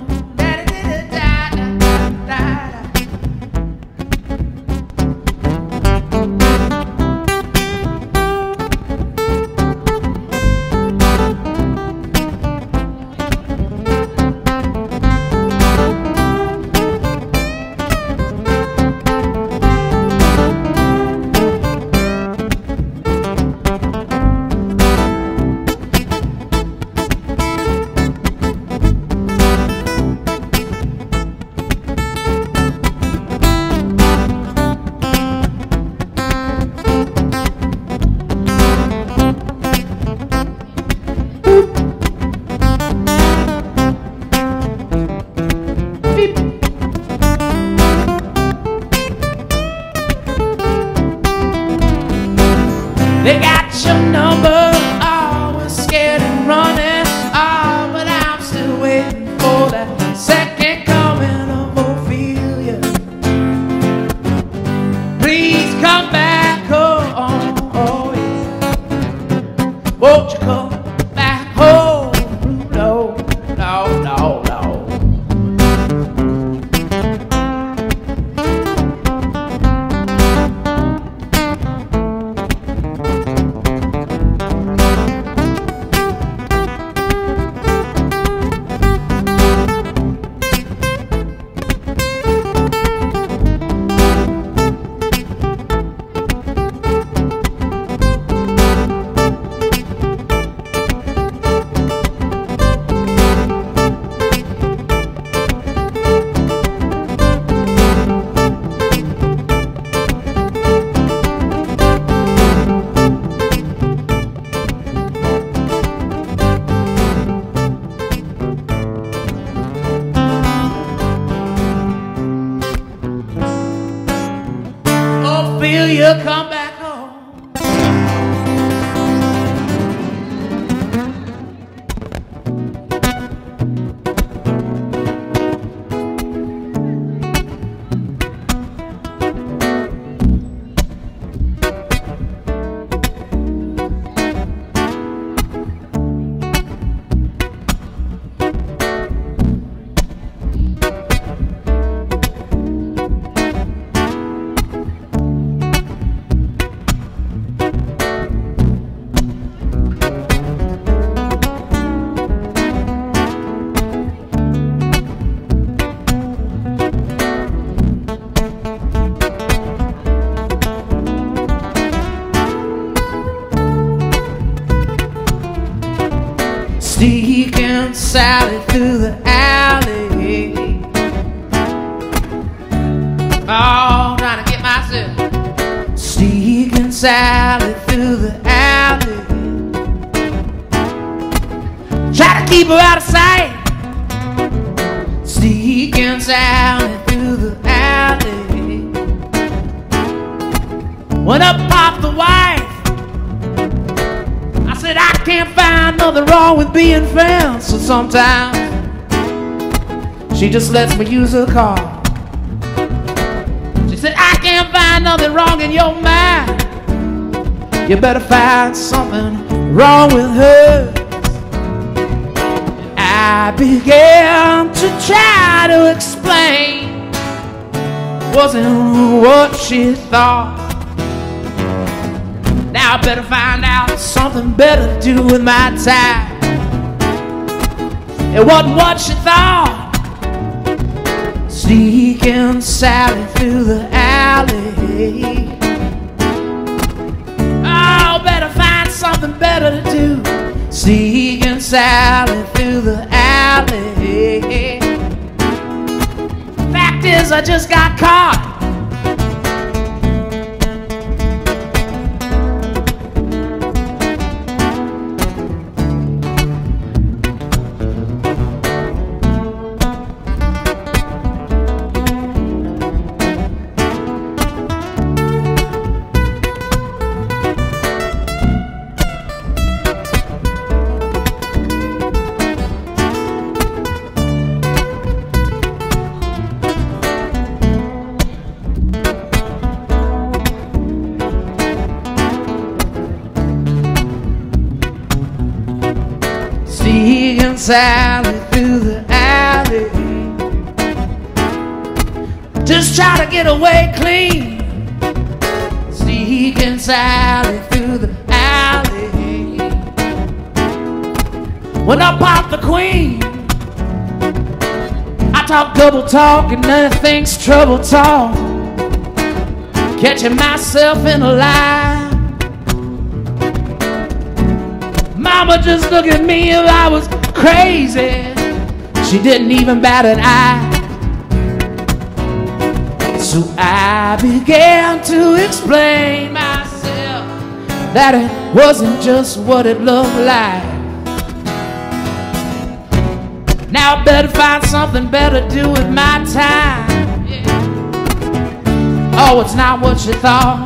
They got your number. Oh, we're scared and running. Oh, but I'm still waiting for that second coming of Ophelia. Please come back home. Oh, yeah. Won't you come back home? No, no, no, no. Ophelia, come back home. Zeke and Sally through the alley, all trying to get Sally through the alley. Try to keep her out of sight. Sneaking Sally through the alley. When up popped the wife, I said I can't find nothing wrong with being friends. So sometimes she just lets me use her car. She said I can't find nothing wrong in your mind. You better find something wrong with her. I began to try to explain. Wasn't what she thought. Now I better find out something better to do with my time. It wasn't what she thought. Sneaking Sally through the alley. Oh, better find something better to do. Sneaking Sally through the alley. Fact is, I just got caught. Sneaking Sally through the alley. Just try to get away clean. Sneaking Sally through the alley. When I pop the queen, I talk double talk and nothing's trouble talk. Catching myself in a lie. Mama just looked at me if I was crazy. She didn't even bat an eye. So I began to explain myself that it wasn't just what it looked like. Now I better find something better to do with my time. Yeah. Oh, it's not what you thought.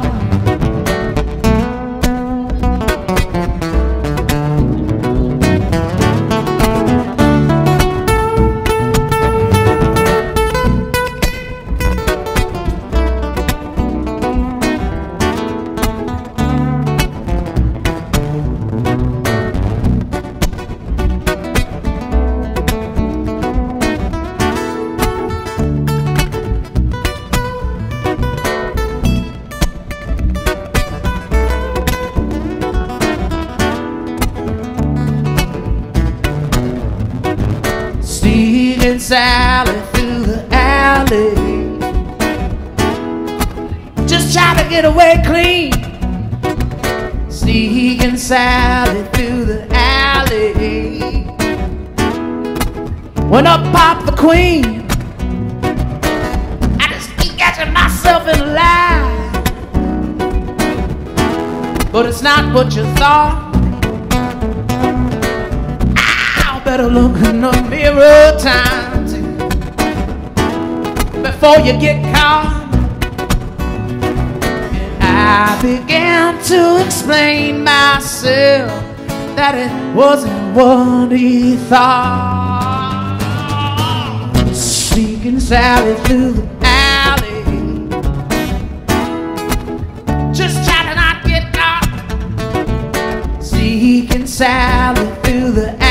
Sneaking Sally through the alley. Just try to get away clean. Sneaking Sally through the alley. When up popped the queen, I just keep catching myself in a lie. But it's not what you thought. Better look in the mirror times before you get caught. And I began to explain myself that it wasn't what he thought. Sneaking Sally through the alley. Just try to not get caught. Sneaking Sally through the alley.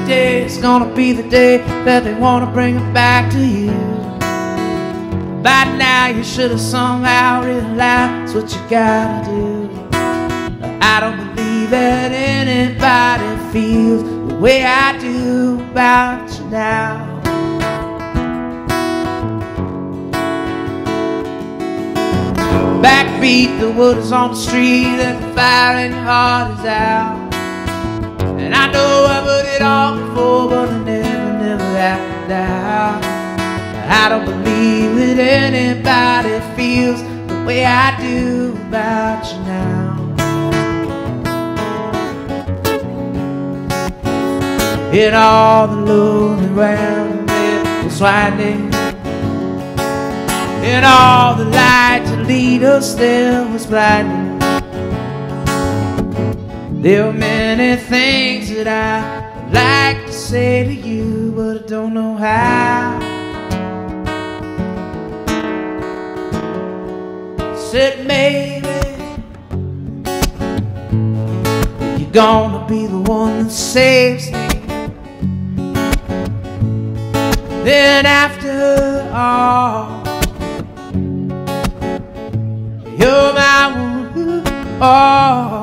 Today is gonna be the day that they wanna bring it back to you. By now you should have somehow realized what you gotta do. I don't believe that anybody feels the way I do about you now. Backbeat, the wood is on the street and the fire in your heart is out. And I know I've heard it all before, but I never, never have to doubt. I don't believe that anybody feels the way I do about you now. In all the lonely round it was winding, in all the light to lead us there was blinding. There are many things that I would like to say to you, but I don't know how. Said maybe you're gonna be the one that saves me. Then after all, you're my one. Oh.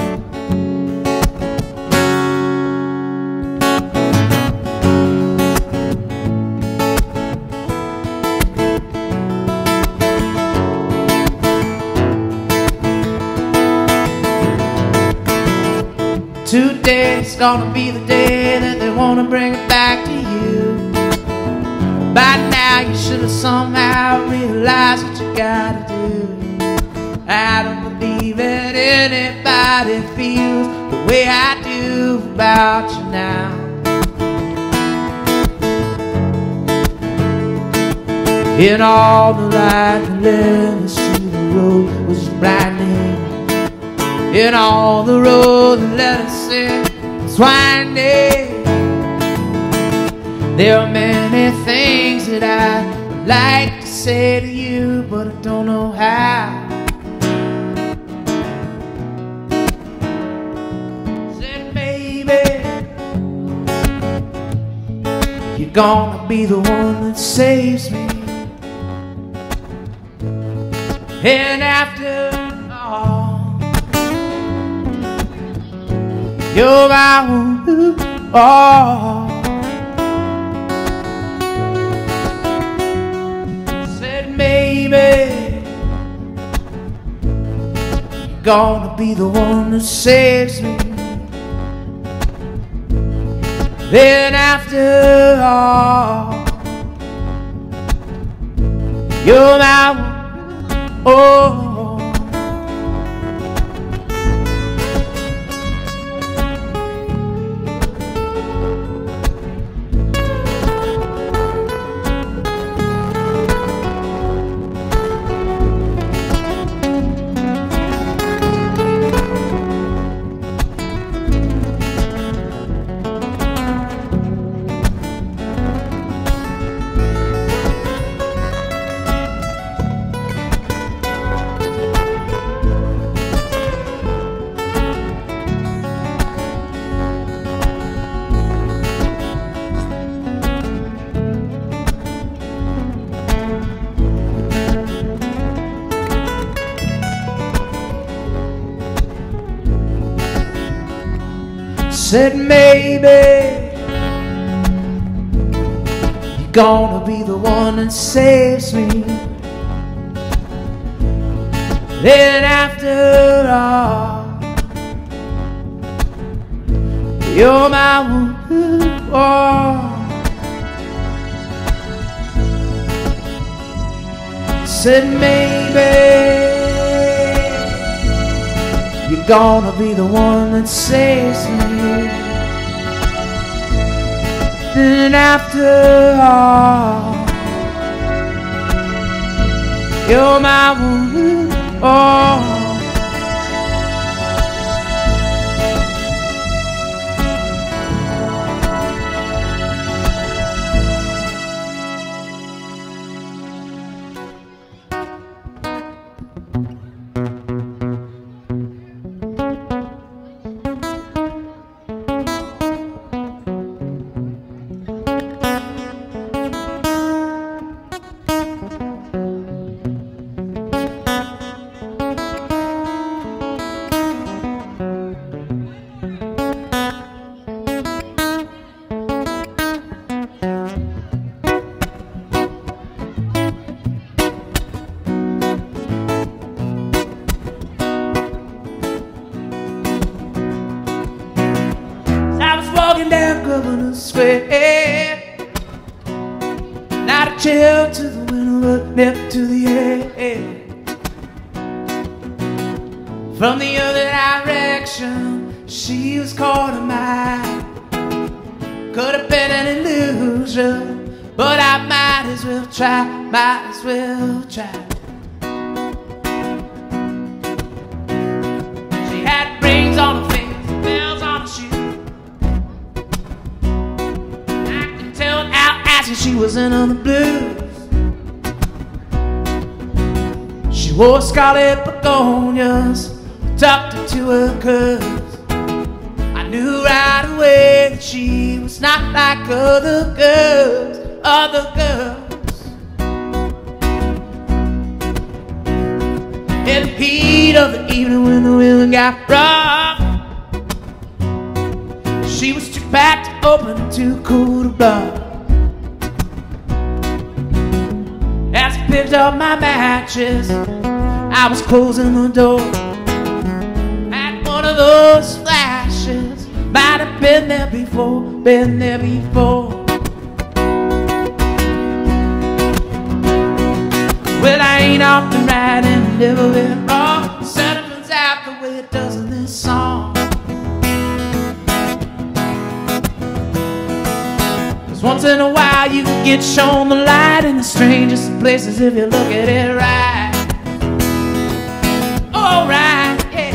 Today's gonna be the day that they wanna bring it back to you. By now you should have somehow realized what you gotta do. I don't believe that anybody feels the way I do about you now. In all the light that led us to the road was blinding. In all the road that led us in was winding. There are many things that I'd like to say to you, but I don't know how. Said maybe you're gonna be the one that saves me. And after all, you're my one. Oh. Maybe you're gonna be the one that saves me. Then after all, you're my one. Oh. Said maybe you're gonna be the one that saves me. Then after all, you're my one. Oh. Said maybe you're gonna be the one that saves me. Then after all, you're my one. Oh. walking down Governor Square. Not a chill to the window, but never to the air. From the other direction, she was calling mine. Could have been an illusion, but I might as well try, might as well try. She had rings on her fingers, bells on her shoes. I could tell out as if she was in on the blues. She wore scarlet begonias tucked into her curves. I knew right away that she was not like other girls, other girls. In the heat of the evening when the wind got rough, she was too packed to open and too cool to bluff. As I picked up my matches, I was closing the door. One of those flashes might have been there before, been there before. Well, I ain't often right and never been wrong. Sentiments out the way it does in this song. Cause once in a while you can get shown the light in the strangest of places if you look at it right. Alright, yeah.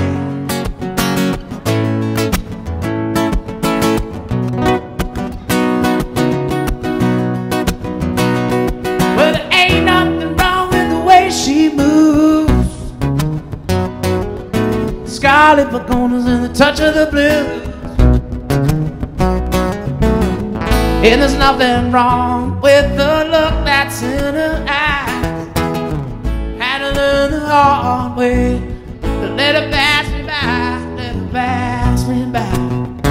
Scarlet begonias and the touch of the blues. And there's nothing wrong with the look that's in her eyes. Had to learn the hard way to let her pass me by, let her pass me by.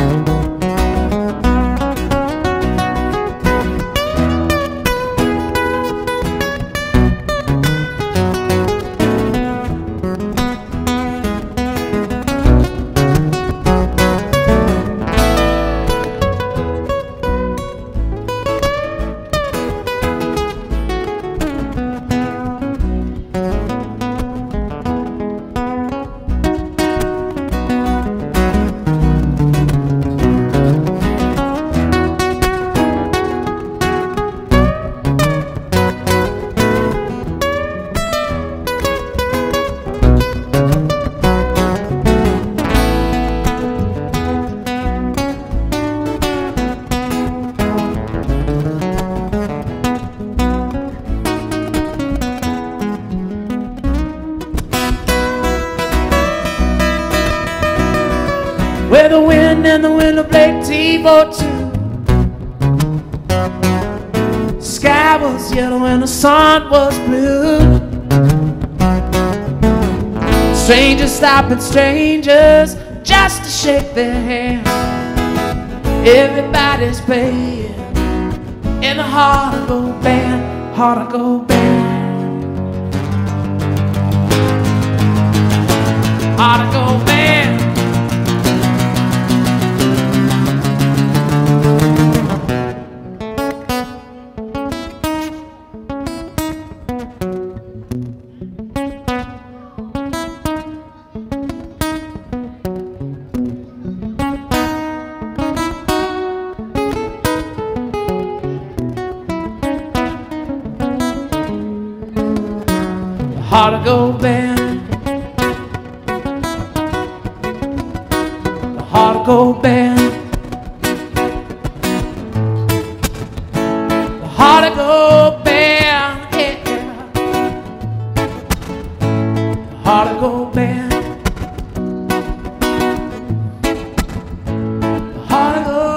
Where the wind and the window played T for two. Sky was yellow and the sun was blue. Strangers stopping strangers just to shake their hand. Everybody's playing in the Heart of Gold Band, Heart of Gold Band, Heart of Gold Band. Heart of Gold Band, the Heart of Gold Band, the Heart of Gold Band, yeah, the Heart of Gold Band, the Heart of Gold.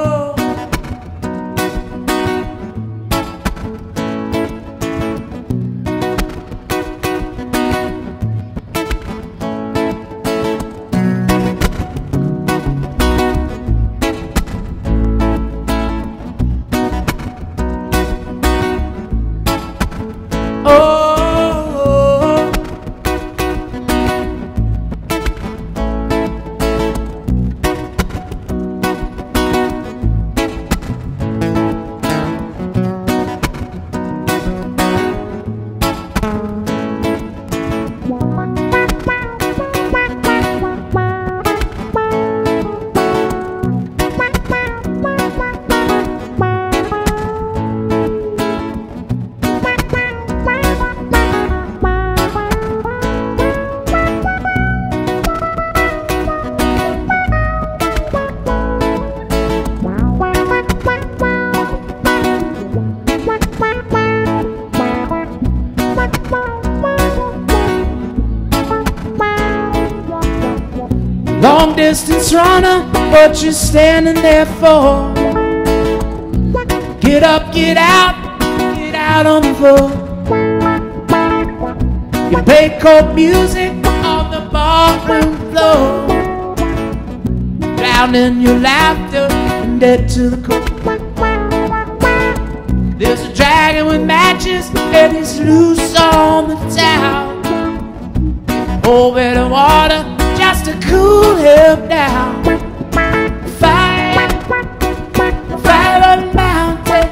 Long distance runner, what you standing there for? Get up, get out, get out on the floor. You play cold music on the ballroom floor, drowning your laughter and dead to the core. There's a dragon with matches and he's loose on the town. Oh, bit of water just to cool him down. Fire, fire on the mountain.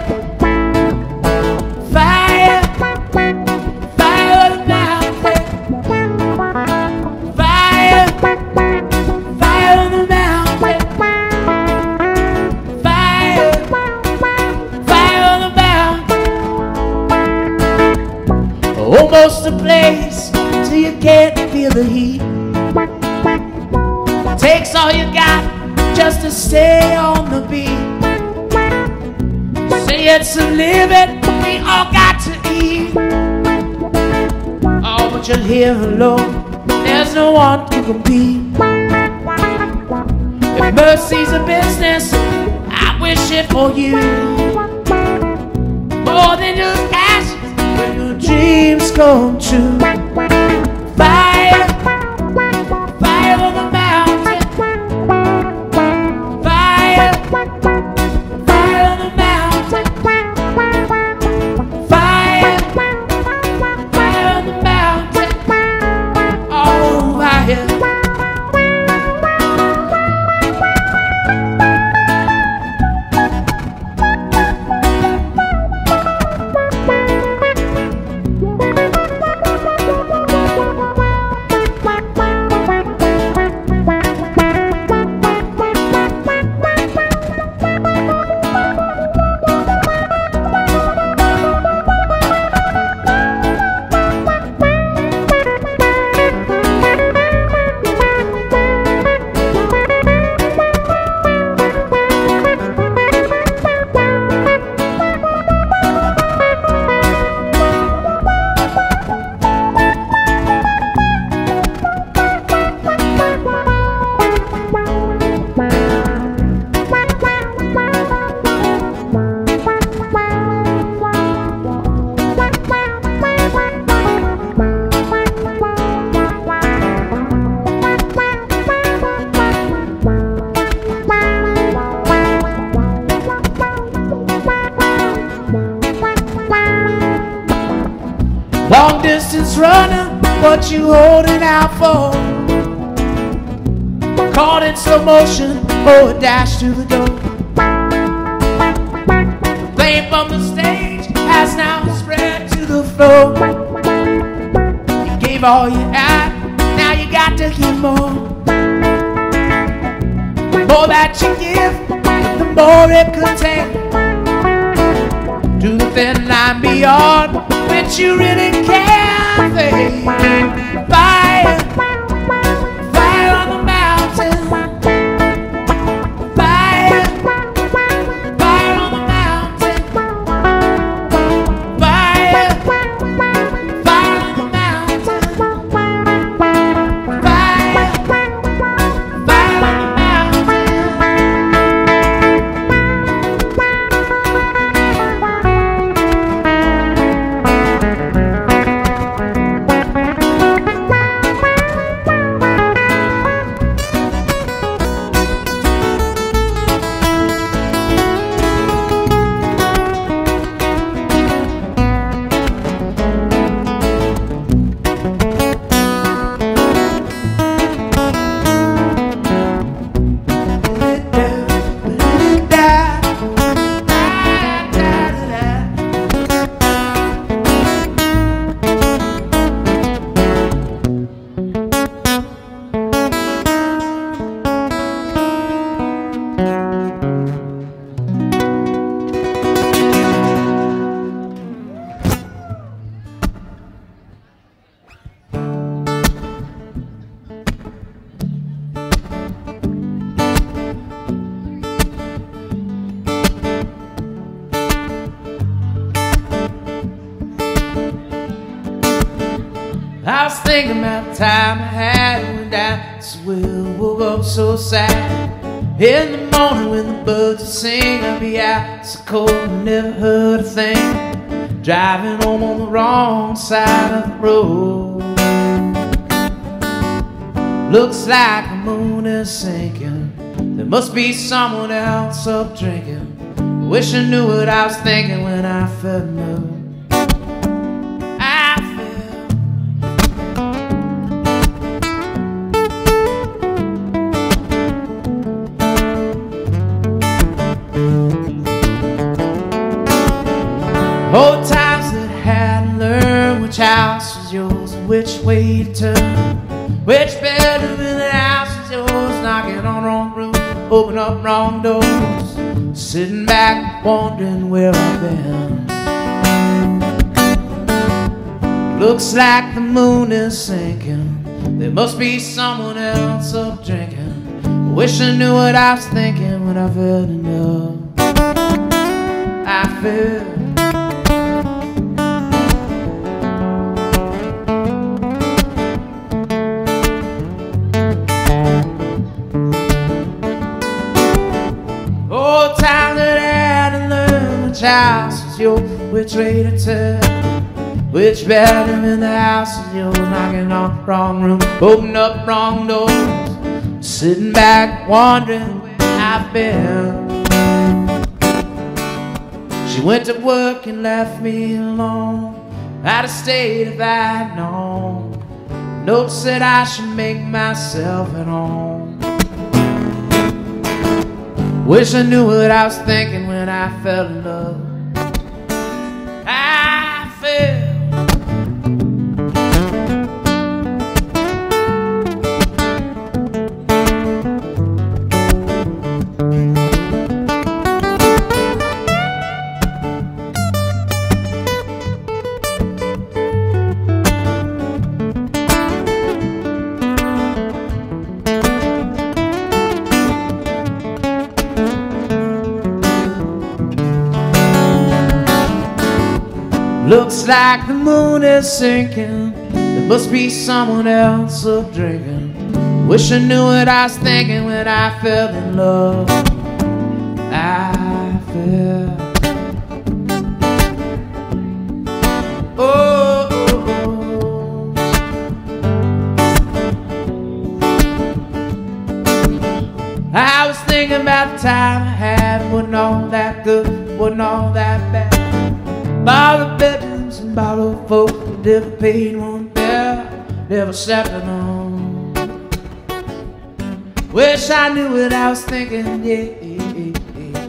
Fire, fire on the mountain. Fire, fire on the mountain. Fire, fire on the mountain. Almost a place till you can't feel the heat. Takes all you got just to stay on the beat. Say it's a living we all got to eat. Oh, but you're here alone, there's no one to compete. If mercy's a business, I wish it for you. More than just ashes, when your dreams come true. Fire, fire on the mountain. Fire, fire on the mountain. Fire, fire on the mountain. Oh, fire. Long distance runner, what you holding out for? Caught in slow motion, or a dash to the door. Flame from the stage has now spread to the floor. You gave all you had, now you got to give more. The more that you give, the more it could take. To the thin line beyond which you really can't fade. Fire, fire on the mountain. Fire, fire on the mountain. Fire, fire on the mountain. Fire, fire on the mountain. I was thinking about the time I had when down this will up so sad. In the morning when the birds are singing, I'll be out so cold and never heard a thing. Driving home on the wrong side of the road. Looks like the moon is sinking. There must be someone else up drinking. I wish I knew what I was thinking when I fell in love. Old times that hadn't learned which house was yours and which way to turn. Which bedroom in the house was yours? Knocking on wrong rooms, open up wrong doors. Sitting back wondering where I've been. Looks like the moon is sinking. There must be someone else up drinking. I wish I knew what I was thinking when I fell in love. I fell. Old time that I had to learn which house was yours, which way to turn. Which bedroom in the house is yours? Knocking on the wrong room, open up wrong doors. Sitting back wondering where I've been. She went to work and left me alone. I'd have stayed if I'd known. Note said I should make myself at home. Wish I knew what I was thinking when I fell in love. I fell. Looks like the moon is sinking. There must be someone else up drinking. Wish I knew what I was thinking when I fell in love. I fell. Oh, oh, oh. I was thinking about the time I had. Wasn't all that good, wasn't all that bad. Bottle bedrooms and bottle folk, never paid one bill, never slept alone. Wish I knew what I was thinking, yeah, yeah, yeah, yeah.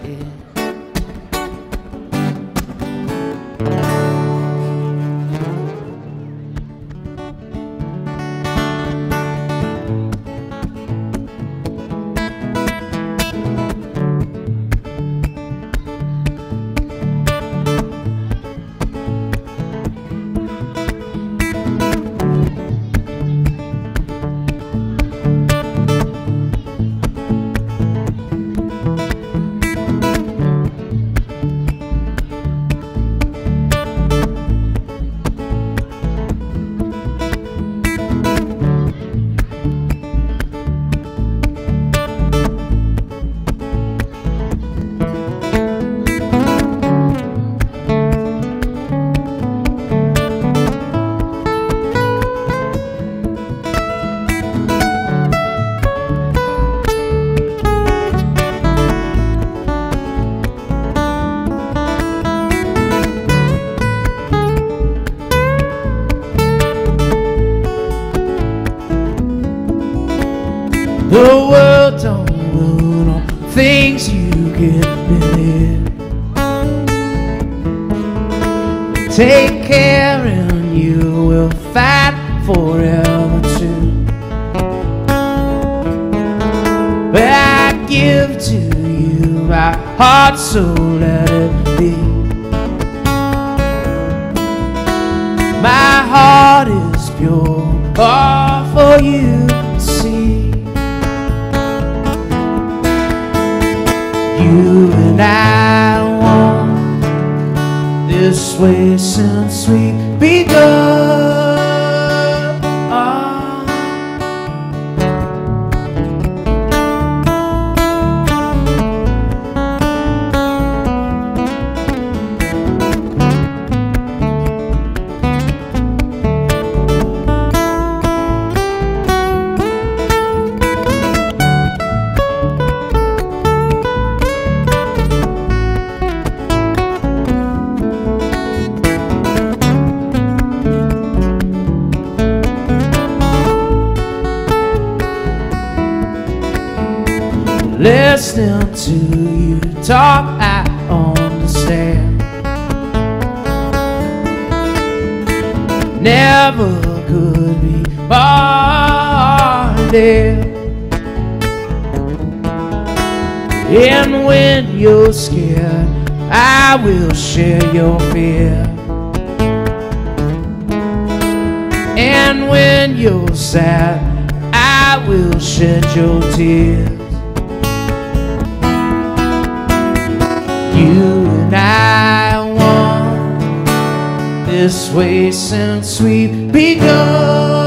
The world don't run on things you get believe. Take care and you will fight forever too. But I give to you my heart, so let it be. My heart is pure, all for you to see. You and I want this way since we begun. listening to you talk, I understand. Never could be bonded. And when you're scared, I will share your fear. And when you're sad, I will shed your tears. You and I want this way since we've begun.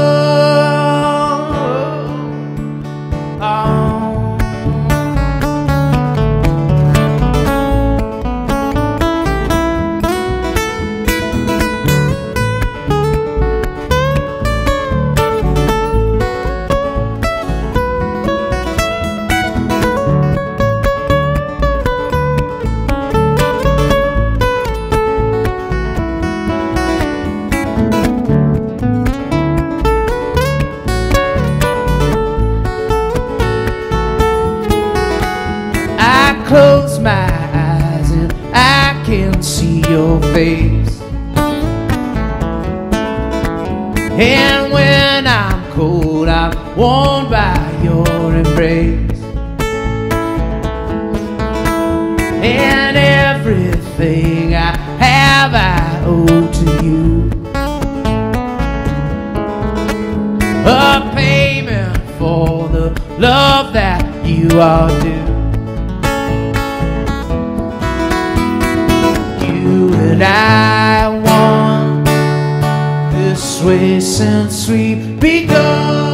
Close my eyes and I can see your face. And when I'm cold, I'm warmed by your embrace. And everything I have I owe to you. A payment for the love that you are due. And I want this way since we've begun.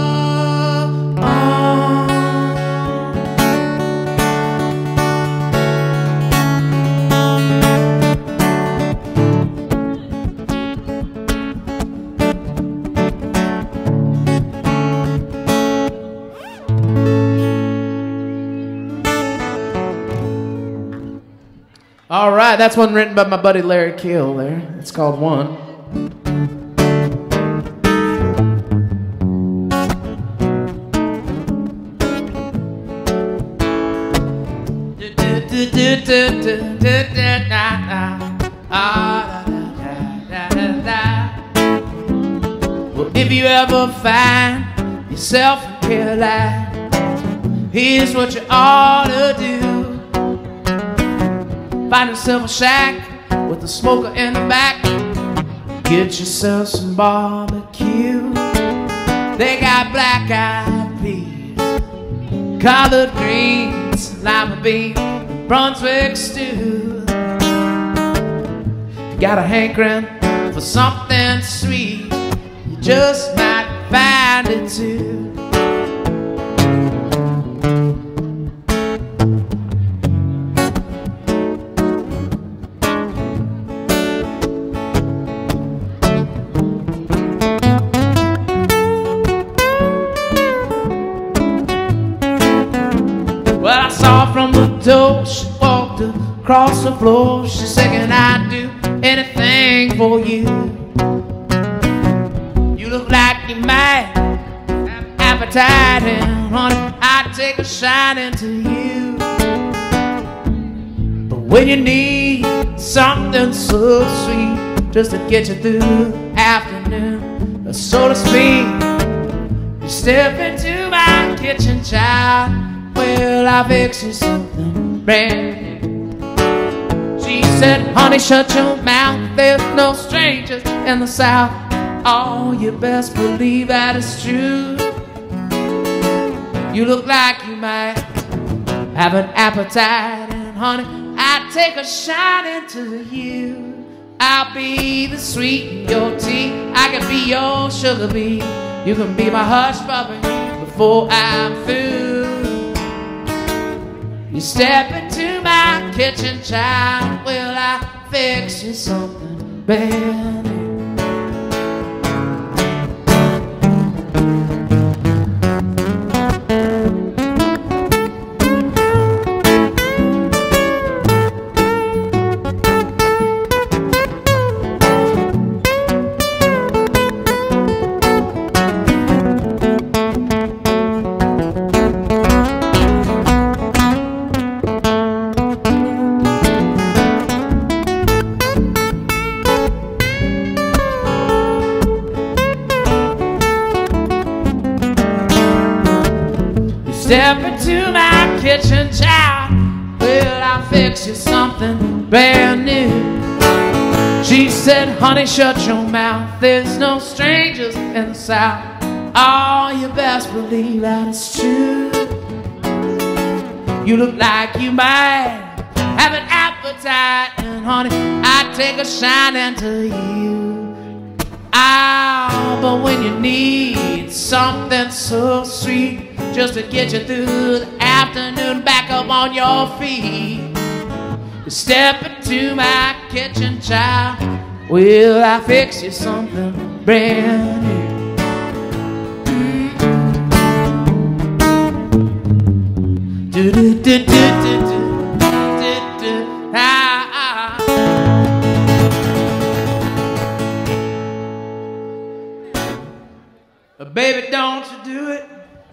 All right, that's one written by my buddy Larry Kill there. It's called One. Well, if you ever find yourself in Carolina, here's what you ought to do. Find yourself a shack with a smoker in the back. Get yourself some barbecue. They got black-eyed peas, collard greens, lima beans, Brunswick stew. You got a hankering for something sweet, you just might find it too. Well, I saw from the door, she walked across the floor. She said, can I do anything for you? You look like you might have appetite, and honey, I'd take a shine to you. But when you need something so sweet, just to get you through the afternoon, so to speak, you step into my kitchen, child. Well, I'll fix you something brand new. She said, honey, shut your mouth. There's no strangers in the South. Oh, you best believe that it's true. You look like you might have an appetite, and honey, I'd take a shine into you. I'll be the sweet in your tea. I can be your sugar bee. You can be my hush puppy before I'm through. You step into my kitchen, child. Will I fix you something brand new? Step into my kitchen, child. Well, I'll fix you something brand new. She said, honey, shut your mouth. There's no strangers in the South. Oh, you best believe that it's true. You look like you might have an appetite, and honey, I'd take a shine to you. Ah, but when you need something so sweet, just to get you through the afternoon, back up on your feet, you step into my kitchen, child. Will I fix you something brand new? Do do do do do do do do. Ah, ah. But baby, don't you do it.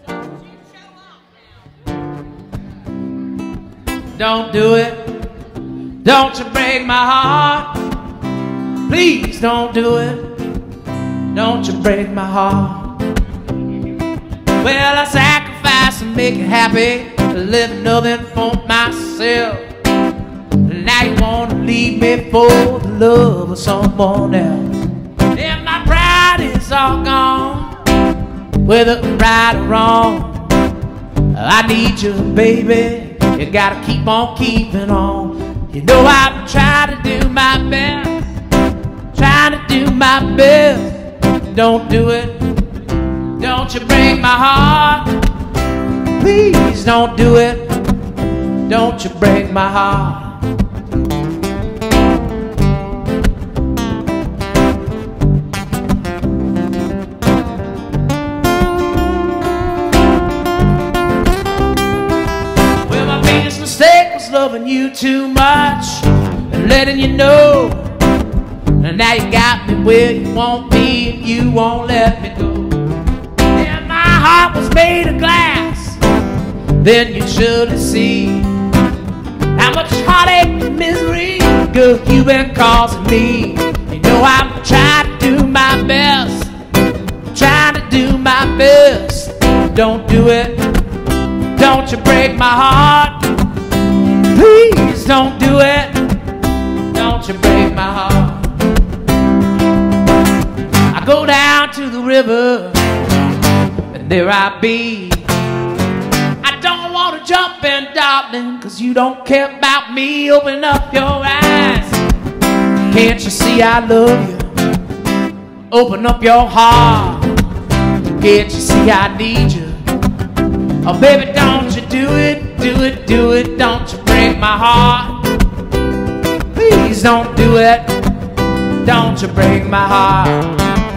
Don't do it. Don't you break my heart. Please don't do it. Don't you break my heart. Well, I sacrifice and make you happy, live nothing for myself. Now you wanna leave me for the love of someone else. And my pride is all gone, whether right or wrong. I need you, baby. You gotta keep on keeping on. You know I'm trying to do my best, trying to do my best. Don't do it. Don't you break my heart. Please don't do it. Don't you break my heart. Well, my biggest mistake was loving you too much and letting you know. And now you got me where you want me and you won't let me go. And my heart was made of glass, then you should see how much heartache and misery, girl, you've been causing me. You know I'm trying to do my best, trying to do my best. Don't do it. Don't you break my heart. Please don't do it. Don't you break my heart. I go down to the river and there I be. I don't want to jump in, darling, cause you don't care about me. Open up your eyes. Can't you see I love you? Open up your heart. Can't you see I need you? Oh baby, don't you do it, do it, do it. Don't you break my heart. Please don't do it. Don't you break my heart.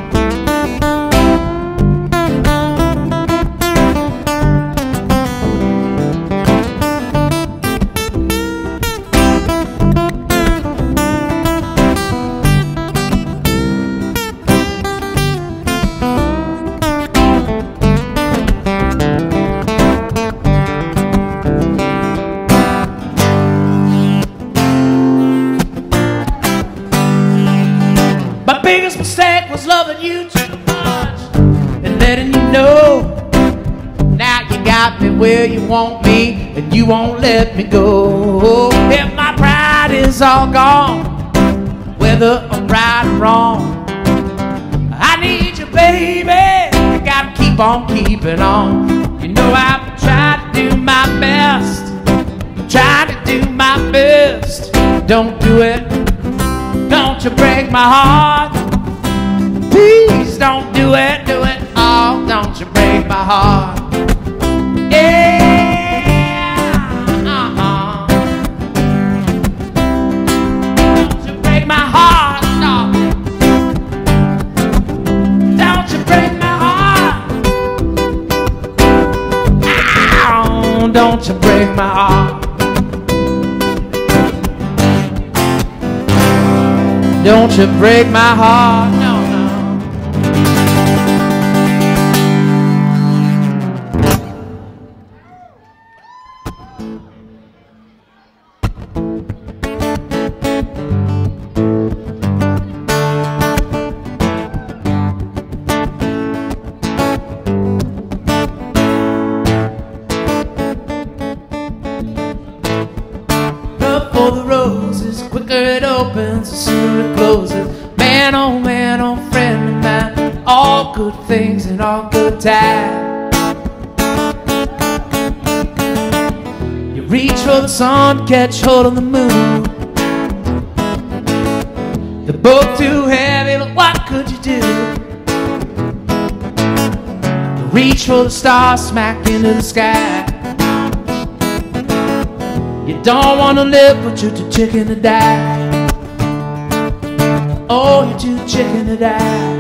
My biggest mistake was loving you too much and letting you know. Now you got me where you want me and you won't let me go. If my pride is all gone, whether I'm right or wrong, I need you, baby. You gotta keep on keeping on. You know I've tried to do my best, tried to do my best. Don't do it. Don't you break my heart. Please don't do it, do it. Oh, don't you break my heart. Yeah, uh-huh. Don't you break my heart, no. Don't you break my heart. Ow, don't you break my heart. Don't you break my heart, no, no. for the roses, quicker it opens, the sooner it closes. Man, oh man, oh friend of mine, all good things and all good times. You reach for the sun, catch hold of the moon. The boat too heavy, but what could you do? You reach for the stars, smack into the sky. You don't want to live, but you're too chicken to die. Oh, you're too chicken to die.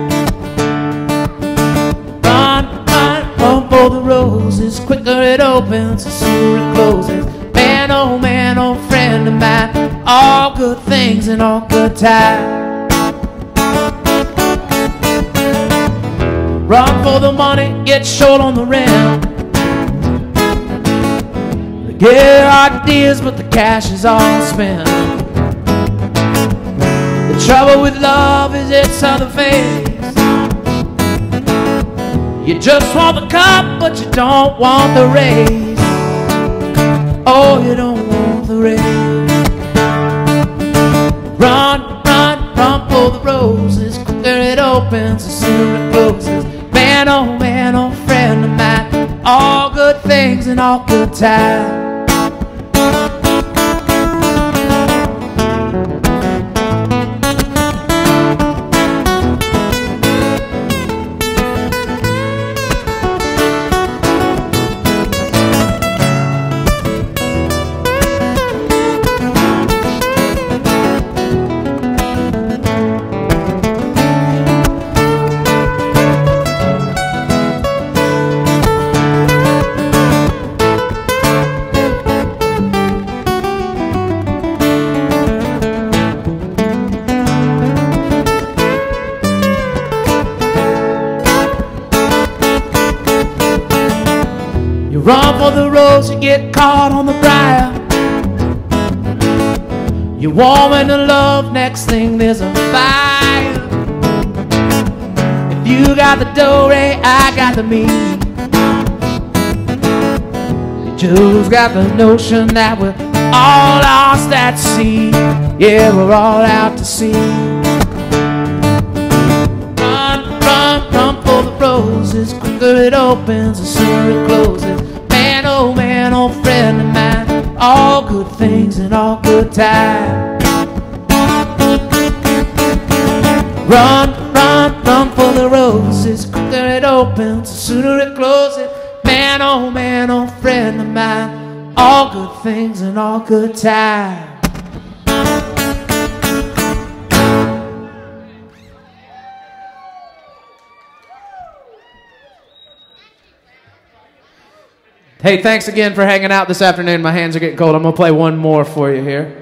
Run, run, run for the roses, quicker it opens, the sooner it closes. Man, oh man, oh friend of mine, all good things and all good times. Run for the money, get short on the rim. Get ideas, but the cash is all spent. The trouble with love is its other face. You just want the cup, but you don't want the race. Oh, you don't want the race. Run, run, run for the roses, quicker it opens, the sooner it closes. Man, oh man, oh friend of mine, all good things and all good times. Run for the rose, you get caught on the briar. You're warm into love, next thing there's a fire. If you got the do-re, I got the me. Joe's got the notion that we're all lost at sea. Yeah, we're all out to sea. Run, run, run for the roses, quicker it opens, the sooner it closes. Man, oh man, oh friend of mine, all good things and all good times. Run, run, run for the roses, quicker it opens, the sooner it closes. Man, oh man, oh friend of mine, all good things and all good times. Hey, thanks again for hanging out this afternoon. My hands are getting cold. I'm going to play one more for you here.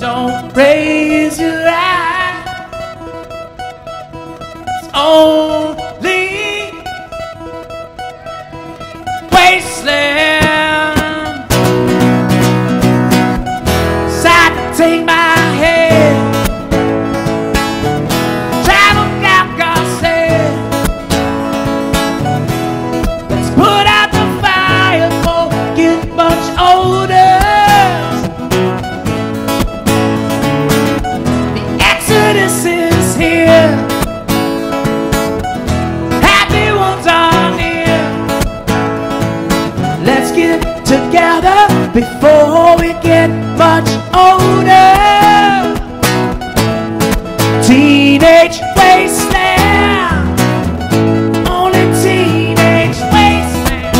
Don't raise your eyes. It's only wasteland. Decide to take my hand. Travel down God's head. Let's put out the fire before we get much older. This is here. Happy ones are near. Let's get together before we get much older. Teenage wasteland. Only teenage wasteland.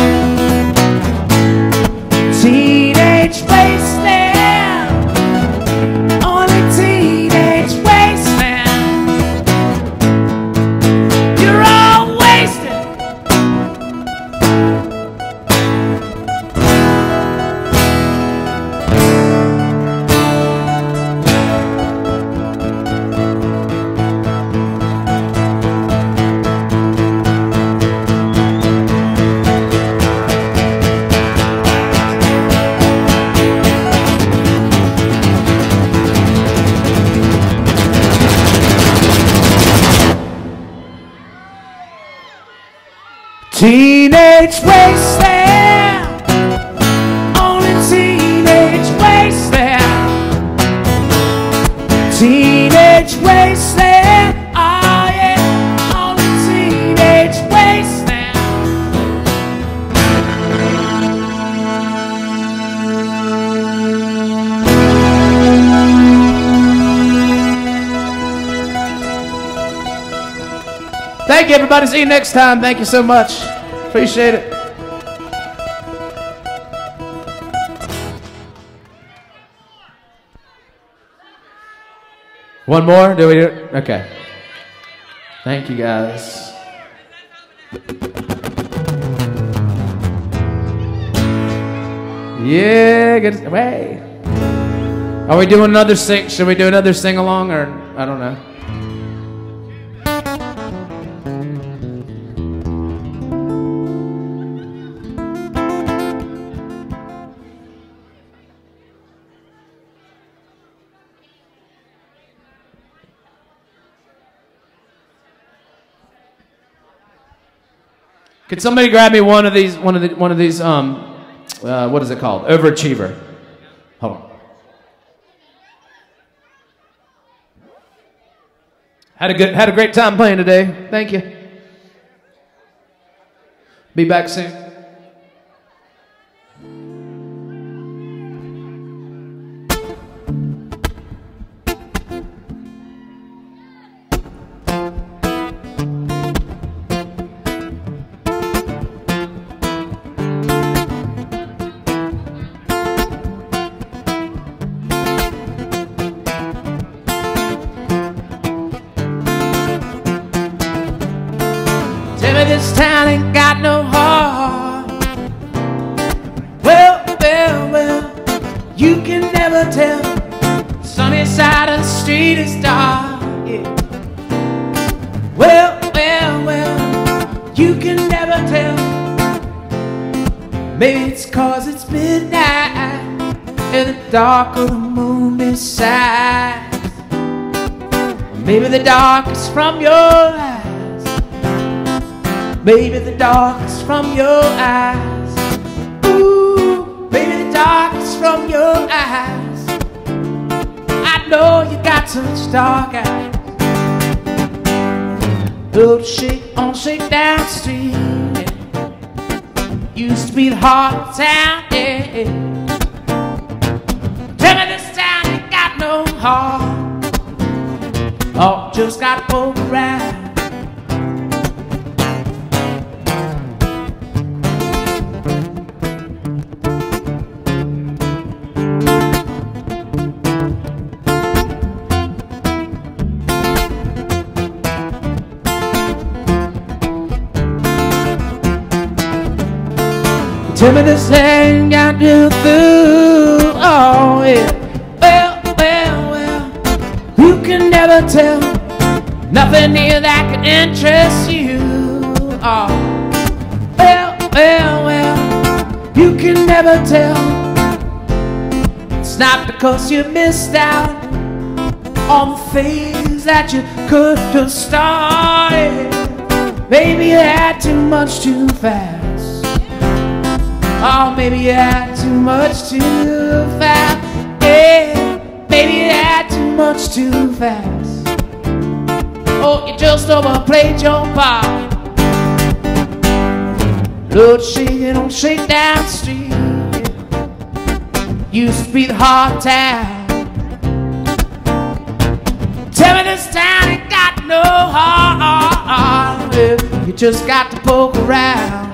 Teenage wasteland. Only teenage wasteland. Teenage wasteland. Only teenage wasteland. Teenage wasteland. Oh yeah. Only teenage wasteland. Thank you, everybody. See you next time. Thank you so much. Appreciate it. One more? Do we do it? Okay. Thank you, guys. Yeah, good. Wait. Are we doing another sing? Should we do another sing along, or I don't know? Could somebody grab me one of these, one of the, one of these, um, uh, what is it called? Overachiever. Hold on. Had a good, had a great time playing today. Thank you. Be back soon. This town ain't got no heart. Well, well, well, you can never tell. Sunny side of the street is dark, yeah. Well, well, well, you can never tell. Maybe it's 'cause it's midnight and the dark of the moon decides. Maybe the dark is from your eyes. Maybe the dark is from your eyes. Ooh, maybe the dark is from your eyes. I know you got such dark eyes. Little shake on Shakedown Street, yeah. Used to be the heart of town, yeah. Tell me this town ain't got no heart. Oh, just got folk around. Tell me this ain't got you through, oh yeah. Well, well, never tell, nothing here that can interest you. Oh, well, well, well, you can never tell. It's not because you missed out on the things that you could have started. Maybe you had too much too fast. Oh, maybe you had too much too fast. Yeah, maybe you had too much too fast. Oh, you just overplayed your part. Lord, shaking on Shakedown Street used to be the hard town. Tell me this town ain't got no heart. You just got to poke around.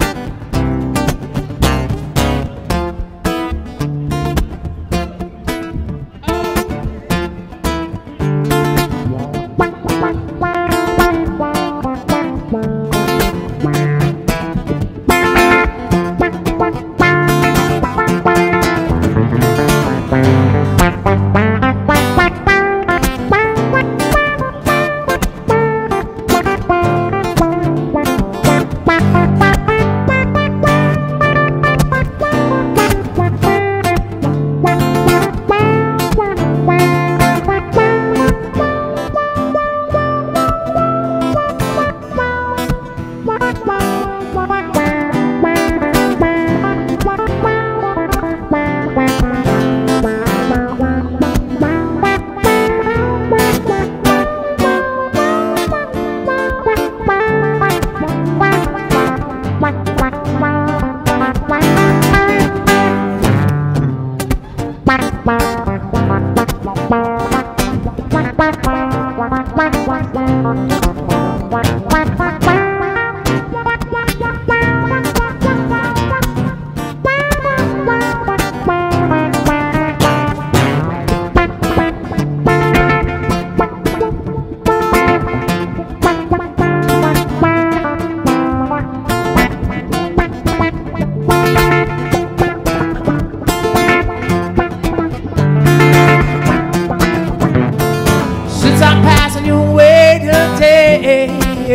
I'm passing your way today.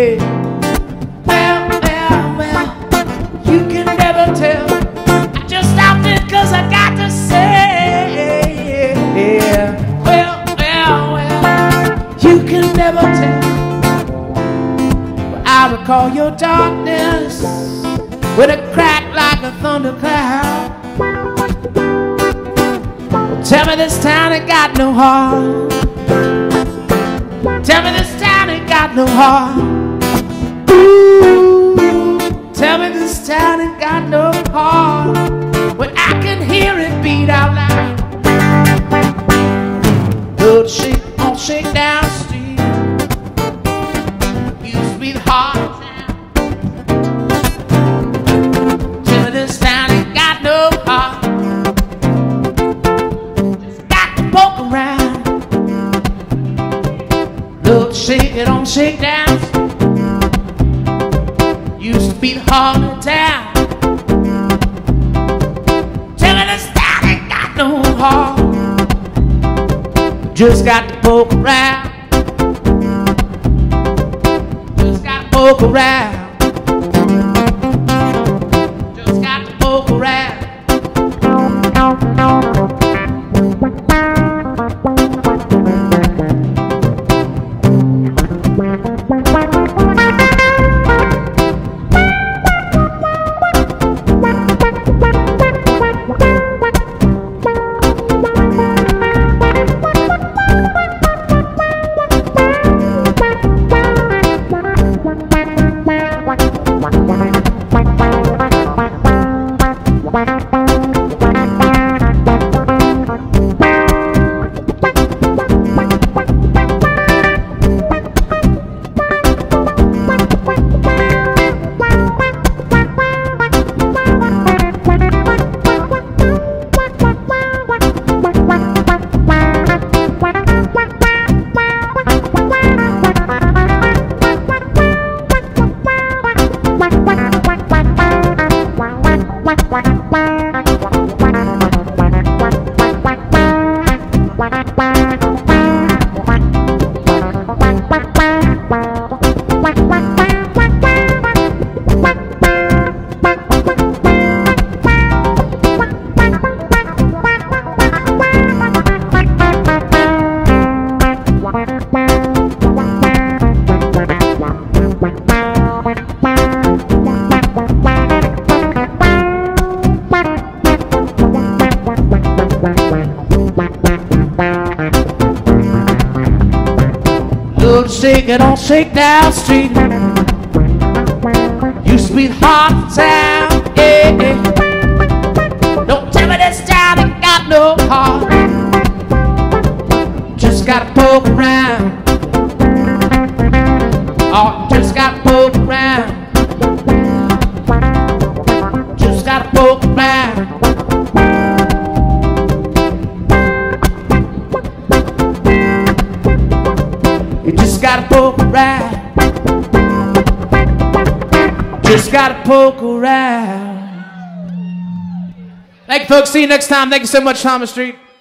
Well, well, well, you can never tell. I just stopped it cause I got to say. Well, well, well, you can never tell. But I recall your darkness with a crack like a thundercloud. Well, tell me this town ain't got no heart. Tell me this town ain't got no heart. Ooh, tell me this town ain't got no heart. When I can hear it beat out loud. Good shake on Shakedown Street used to be the hard town. Tell me this town ain't got no heart. Just got to poke around. Look, shake it on Shakedown. Used to be the heart of town. Tell me this town ain't got no heart. Just got to poke around. Just got to poke around. Just got to poke around. Go to shake it on Shakedown Street. Used to be the heart of town, yeah, yeah. Don't tell me this town ain't got no heart. Just gotta poke around. Oh, just gotta poke around. Just gotta poke around. You just gotta poke around. Just gotta poke around. Thank you, folks. See you next time. Thank you so much, Thomas Street.